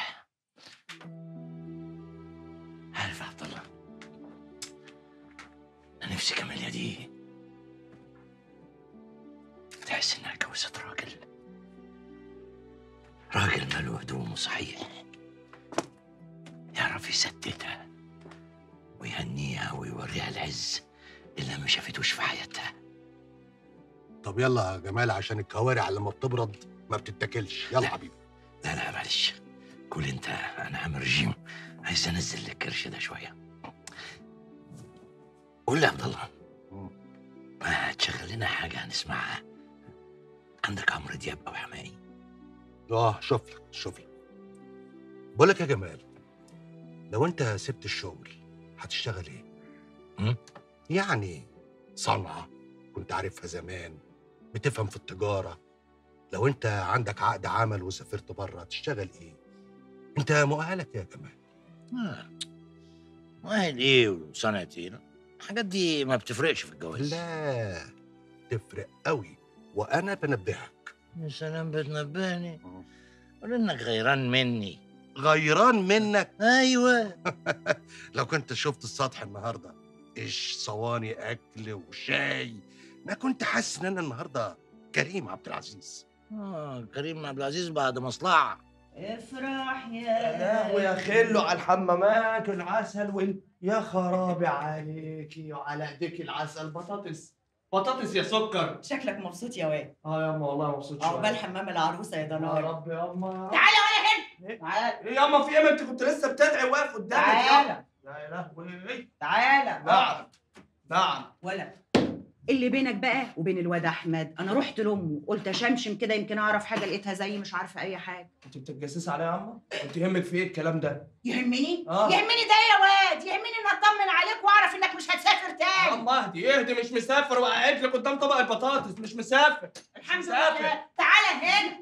عارف يا عبد الله، انا نفسي كاميليا دي تحس انها اتجوزت راجل راجل ماله هدومه صحيح، يعرف يسددها ويهنيها ويوريها العز اللي ما شافتوش في حياتها.
طب يلا يا جمال عشان الكوارع لما بتبرد ما بتتاكلش. يلا حبيبي.
لا لا معلش، كل انت، انا عامل رجيم، عايز انزل الكرش ده شويه. قول لي يا عبد الله، ما تشغل لنا حاجه هنسمعها؟ عندك عمرو دياب او حماقي؟
اه شوف لك شوف لك. بقول لك يا جمال، لو انت سبت الشغل هتشتغل ايه؟
م?
يعني صنعه كنت عارفها زمان، بتفهم في التجاره. لو انت عندك عقد عمل وسافرت بره هتشتغل ايه؟ انت مؤهلك يا جمال.
آه. مؤهل ايه وصنعة ايه؟ الحاجات دي ما بتفرقش في الجواز.
لا تفرق قوي، وانا بنبهك.
يا سلام بتنبهني؟ قول انك غيران مني.
غيران منك؟
ايوه.
لو كنت شفت السطح النهارده، ايش صواني اكل وشاي، انا كنت حاسس ان انا النهارده كريم عبد العزيز.
اه كريم عبد العزيز بعد مصلحه.
افرح يا لهوي يا خلو على الحمامات والعسل وال... يا خرابي عليكي وعلى ايديك العسل. بطاطس بطاطس يا سكر.
شكلك مبسوط يا واد.
اه يا اما والله مبسوط شويه.
عقبال حمام العروسه يا ضنايا.
يا رب يا اما.
تعالى ولا هنا. تعالى.
ايه يا اما في ايه؟ ما انت كنت لسه بتدعي واقف قدامك.
تعالى.
يا لهوي.
تعالى.
نعم نعم.
ولا اللي بينك بقى وبين الواد احمد، انا رحت لامه قلت اشمشم كده يمكن اعرف حاجه، لقيتها زي مش عارفه اي حاجه.
انت بتتجسسي عليا يا عمه؟ انت يهمك في ايه الكلام ده؟
يهمني؟
آه.
يهمني ده يا واد، يهمني ان اطمن عليك واعرف انك مش هتسافر تاني.
يا عم اهدي اهدي، مش مسافر وقاعد لك قدام طبق البطاطس، مش مسافر.
الحمد لله. تعالى هنا.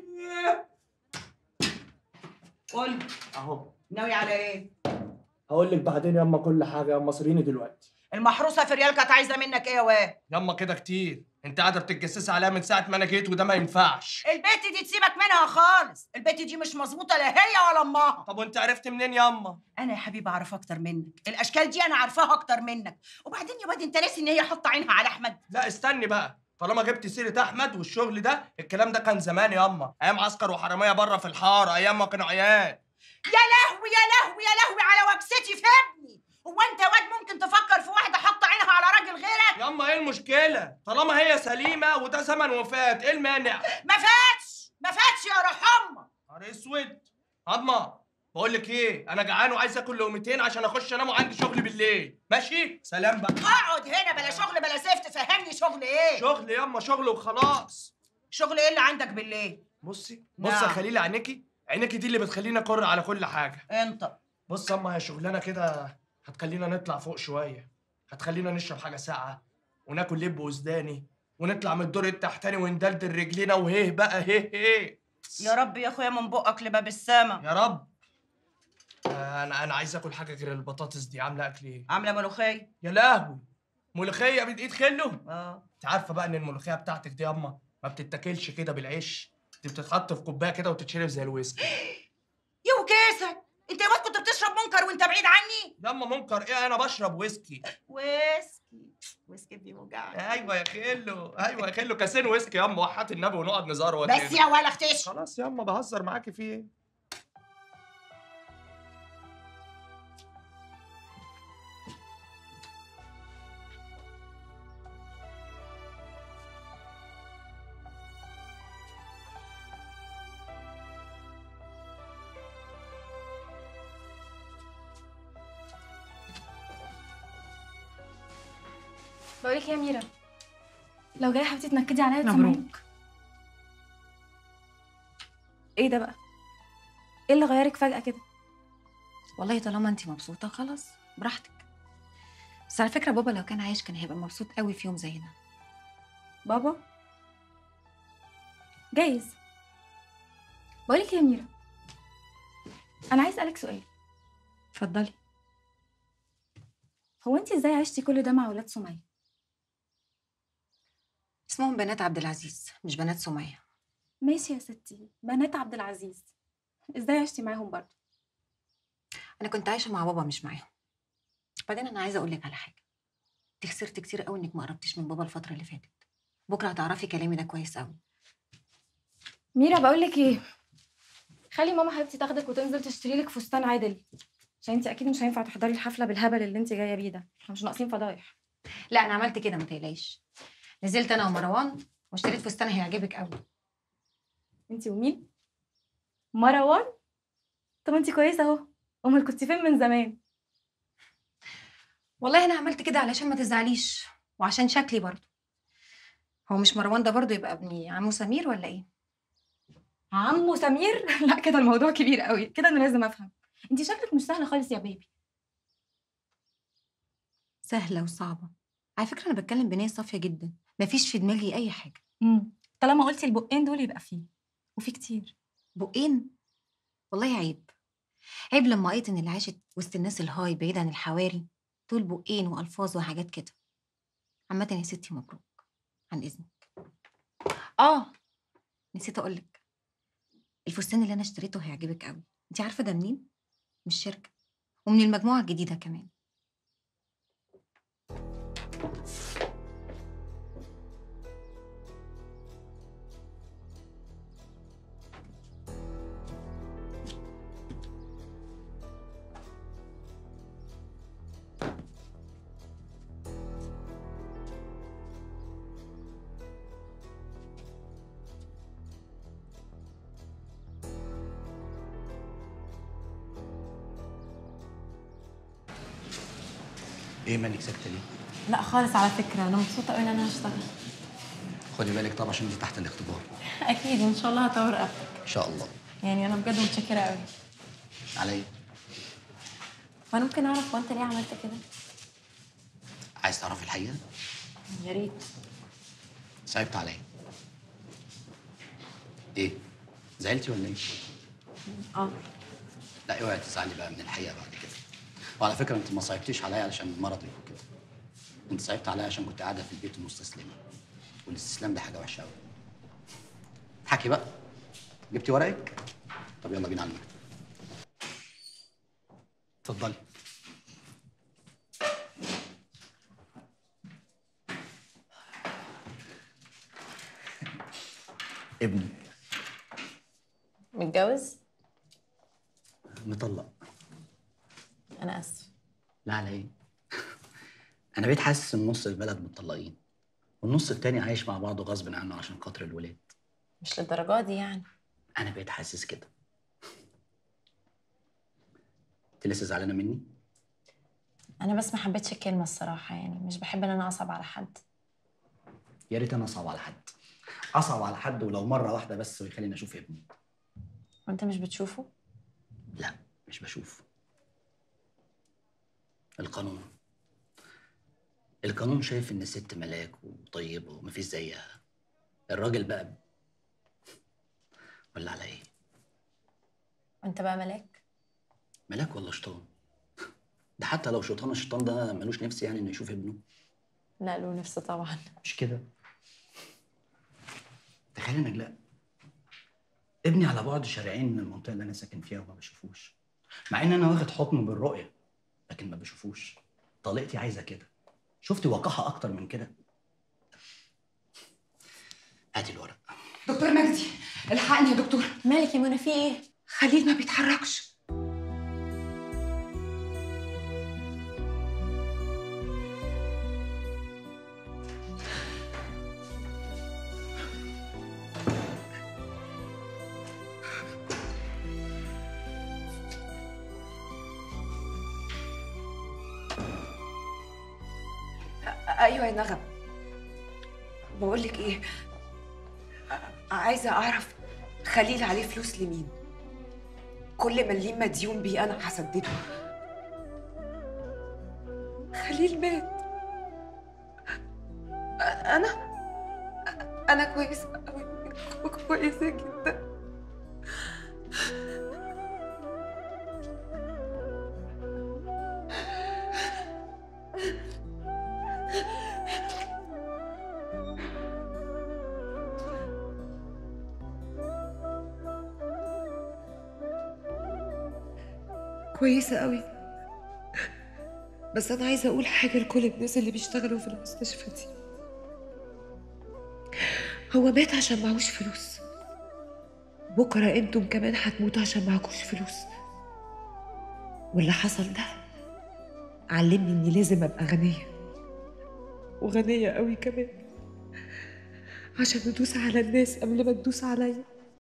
قول
اهو.
ناوي على ايه؟
هقول لك بعدين يا اما كل حاجه، يا اما صريني دلوقتي.
المحروسه في ريال كانت عايزه منك ايه يا واد؟
ياما كده كتير، انت قاعده بتتجسسي عليها من ساعه ما انا جيت وده ما ينفعش.
البت دي تسيبك منها خالص، البت دي مش مظبوطه لا هي ولا امها.
طب وانت عرفت منين ياما؟
انا يا حبيبي اعرف اكتر منك، الاشكال دي انا عارفاها اكتر منك. وبعدين يا واد انت ناسي ان هي حاطه عينها على احمد؟
لا استني بقى، طالما جبت سيره احمد والشغل ده، الكلام ده كان زمان ياما، ايام عسكر وحراميه بره في الحاره، ايام ما كانوا عيال.
يا لهوي يا لهوي يا لهوي على وكستي في ابني. هو انت يا واد ممكن تفكر في واحده حاطه عينها على راجل غيرك؟
ياما ايه المشكله؟ طالما هي سليمه وده زمن وفات، ايه المانع؟
ما فاتش ما فاتش يا روح امك.
نهار اسود. عظمه بقول لك ايه، انا جعان وعايز اكل لقمتين عشان اخش انام وعندي شغل بالليل، ماشي؟ سلام بقى.
اقعد هنا، بلا شغل بلا زفت، فهمني شغل ايه؟
شغل ياما، شغل وخلاص.
شغل ايه اللي عندك بالليل؟
بصي بصي
نعم.
يا خليل، عينيكي عينيكي دي اللي بتخليني اكر على كل حاجه.
انت
بص ياما، هي شغلانه كده هتخلينا نطلع فوق شويه، هتخلينا نشرب حاجه ساقعه وناكل لب وسوداني ونطلع من الدور التحتاني وندلدل رجلينا وهيه بقى هيه هيه.
يا رب يا اخويا من بقك لباب السما.
يا رب. آه، انا انا عايز اكل حاجه غير البطاطس دي. عامله اكل ايه؟
عامله ملوخيه.
يا لهوي، ملوخيه بايد ايد خله؟
اه.
انت عارفه بقى ان الملوخيه بتاعتك دي ياما ما بتتاكلش كده بالعيش، دي بتتحط في كوبايه كده وتتشرب زي الويسكي.
يا وكاسك، انت يا واد كنت بتشرب منكر وانت بعيد عني؟
ياما منكر ايه، انا بشرب ويسكي.
ويسكي ويسكي بيوجعني.
ايوه يا خلو، ايوه يا خلو، كاسين ويسكي ياما وحات النبي ونقعد نزار
بس يا ولا اختش.
خلاص ياما بهزر معاكي في ايه؟
بقولك يا ميرا، لو جايه حبيبتي تنكدي عليا
مبروك.
ايه ده بقى؟ ايه اللي غيرك فجأة كده؟
والله طالما انت مبسوطه خلاص براحتك. بس على فكره بابا لو كان عايش كان هيبقى مبسوط قوي في يوم زي ده.
بابا؟ جايز. بقولك يا ميرا، انا عايز اسالك سؤال.
اتفضلي.
هو انت ازاي عشتي كل ده مع ولاد سمية؟
اسمهم بنات عبد العزيز مش بنات سمية.
ماشي يا ستي، بنات عبد العزيز، ازاي عشتي معاهم برضه؟
انا كنت عايشه مع بابا مش معاهم. بعدين انا عايزه اقول لك على حاجه، انت خسرتي كتير قوي انك ما قربتيش من بابا الفتره اللي فاتت. بكره هتعرفي كلامي ده كويس قوي.
ميرا بقولك ايه، خلي ماما حبيبتي تاخدك وتنزل تشتري لك فستان عادل، عشان انت اكيد مش هينفع تحضري الحفله بالهبل اللي انت جايه بيه ده، احنا مش ناقصين فضايح.
لا انا عملت كده ما تقلقيش، نزلت انا ومروان واشتريت فستان هيعجبك قوي.
انت ومين؟ مروان؟ طب انت كويسه اهو، امال كنت فين من زمان؟
والله انا عملت كده علشان ما تزعليش وعشان شكلي برضه. هو مش مروان ده برضه يبقى ابني عمو سمير ولا ايه؟
عمو سمير؟ لا كده الموضوع كبير قوي كده، انا لازم افهم. انت شكلك مش سهله خالص يا بيبي.
سهله وصعبه على فكره، انا بتكلم بنيه صافيه جدا، مفيش في دماغي اي حاجه.
امم طالما قلتي البقين دول يبقى فيه، وفي كتير.
بقين؟ والله عيب، عيب لما قيت ان اللي عاشت وسط الناس الهاي بعيد عن الحواري دول بقين والفاظ وحاجات كده. عامه يا ستي مبروك، عن اذنك. اه نسيت اقولك، الفستان اللي انا اشتريته هيعجبك قوي. انت عارفه ده منين؟ من الشركه ومن المجموعه الجديده كمان.
ايه مالك ساكته ليه؟
لا خالص، على فكره انا مبسوطه قوي ان انا هشتغل.
خدي بالك طبعا عشان انت تحت الاختبار.
اكيد ان شاء الله هطور رقبتك.
ان شاء الله.
يعني انا بجد متشكره قوي.
عليا.
وانا ممكن اعرف هو انت ليه عملت كده؟
عايز تعرفي الحقيقه؟
يا ريت.
صعبت عليا. ايه؟ زعلتي ولا ايه؟
اه.
لا اوعي تزعلي بقى من الحقيقه بعد كده. وعلى فكره انت ما صعبتيش عليا علشان مرضي وكده. انت صعبت عليا عشان كنت قاعده في البيت ومستسلمه. والاستسلام ده حاجه وحشه قوي. اضحكي بقى. جبتي ورقك؟ طب يلا بينا على المكتب. اتفضلي. ابني
متجوز؟
مطلق.
انا اسف.
لا على ايه؟ انا بقيت حاسس ان نص البلد متطلقين والنص التاني عايش مع بعضه غصب عنه عشان خاطر الولاد.
مش للدرجه دي يعني.
انا بقيت حاسس كده. انت لسه زعلانه مني؟
انا بس ما حبيتش الكلمه الصراحه، يعني مش بحب ان انا اصعب على حد.
يا ريت انا اصعب على حد. اصعب على حد ولو مره واحده بس ويخليني اشوف ابني.
وانت مش بتشوفه؟
لا مش بشوف. القانون القانون شايف ان الست ملاك وطيبه ومفيش زيها. الراجل بقى ولا على ايه؟
وانت بقى ملاك؟
ملاك ولا شيطان؟ ده حتى لو شيطان، الشيطان ده ملوش نفس يعني انه يشوف ابنه.
لا له نفس طبعا.
مش كده؟ تخيل يا نجلاء، ابني على بعد شارعين من المنطقه اللي انا ساكن فيها وما بشوفوش، مع ان انا واخد حكم بالرؤيه لكن ما بشوفوش. طليقتي عايزه كده. شفتي وقاحه اكتر من كده؟ هاتي الورق.
دكتور مجدي الحقني يا دكتور.
مالك يا منى، في ايه؟
خليل ما بيتحركش. ايوه يا نغم. بقول لك ايه، عايزه اعرف خليل عليه فلوس لمين؟ كل مليم مديون بيه انا هسدده. خليل مات. انا انا كويسه قوي، كويسه جدا. كويسة قوي، بس أنا عايزة أقول حاجة لكل الناس اللي بيشتغلوا في المستشفى دي. هو مات عشان معهوش فلوس، بكرة انتم كمان هتموتوا عشان معكوش فلوس. واللي حصل ده علمني إني لازم أبقى غنية، وغنية قوي كمان، عشان ندوس على الناس قبل ما تدوس عليا.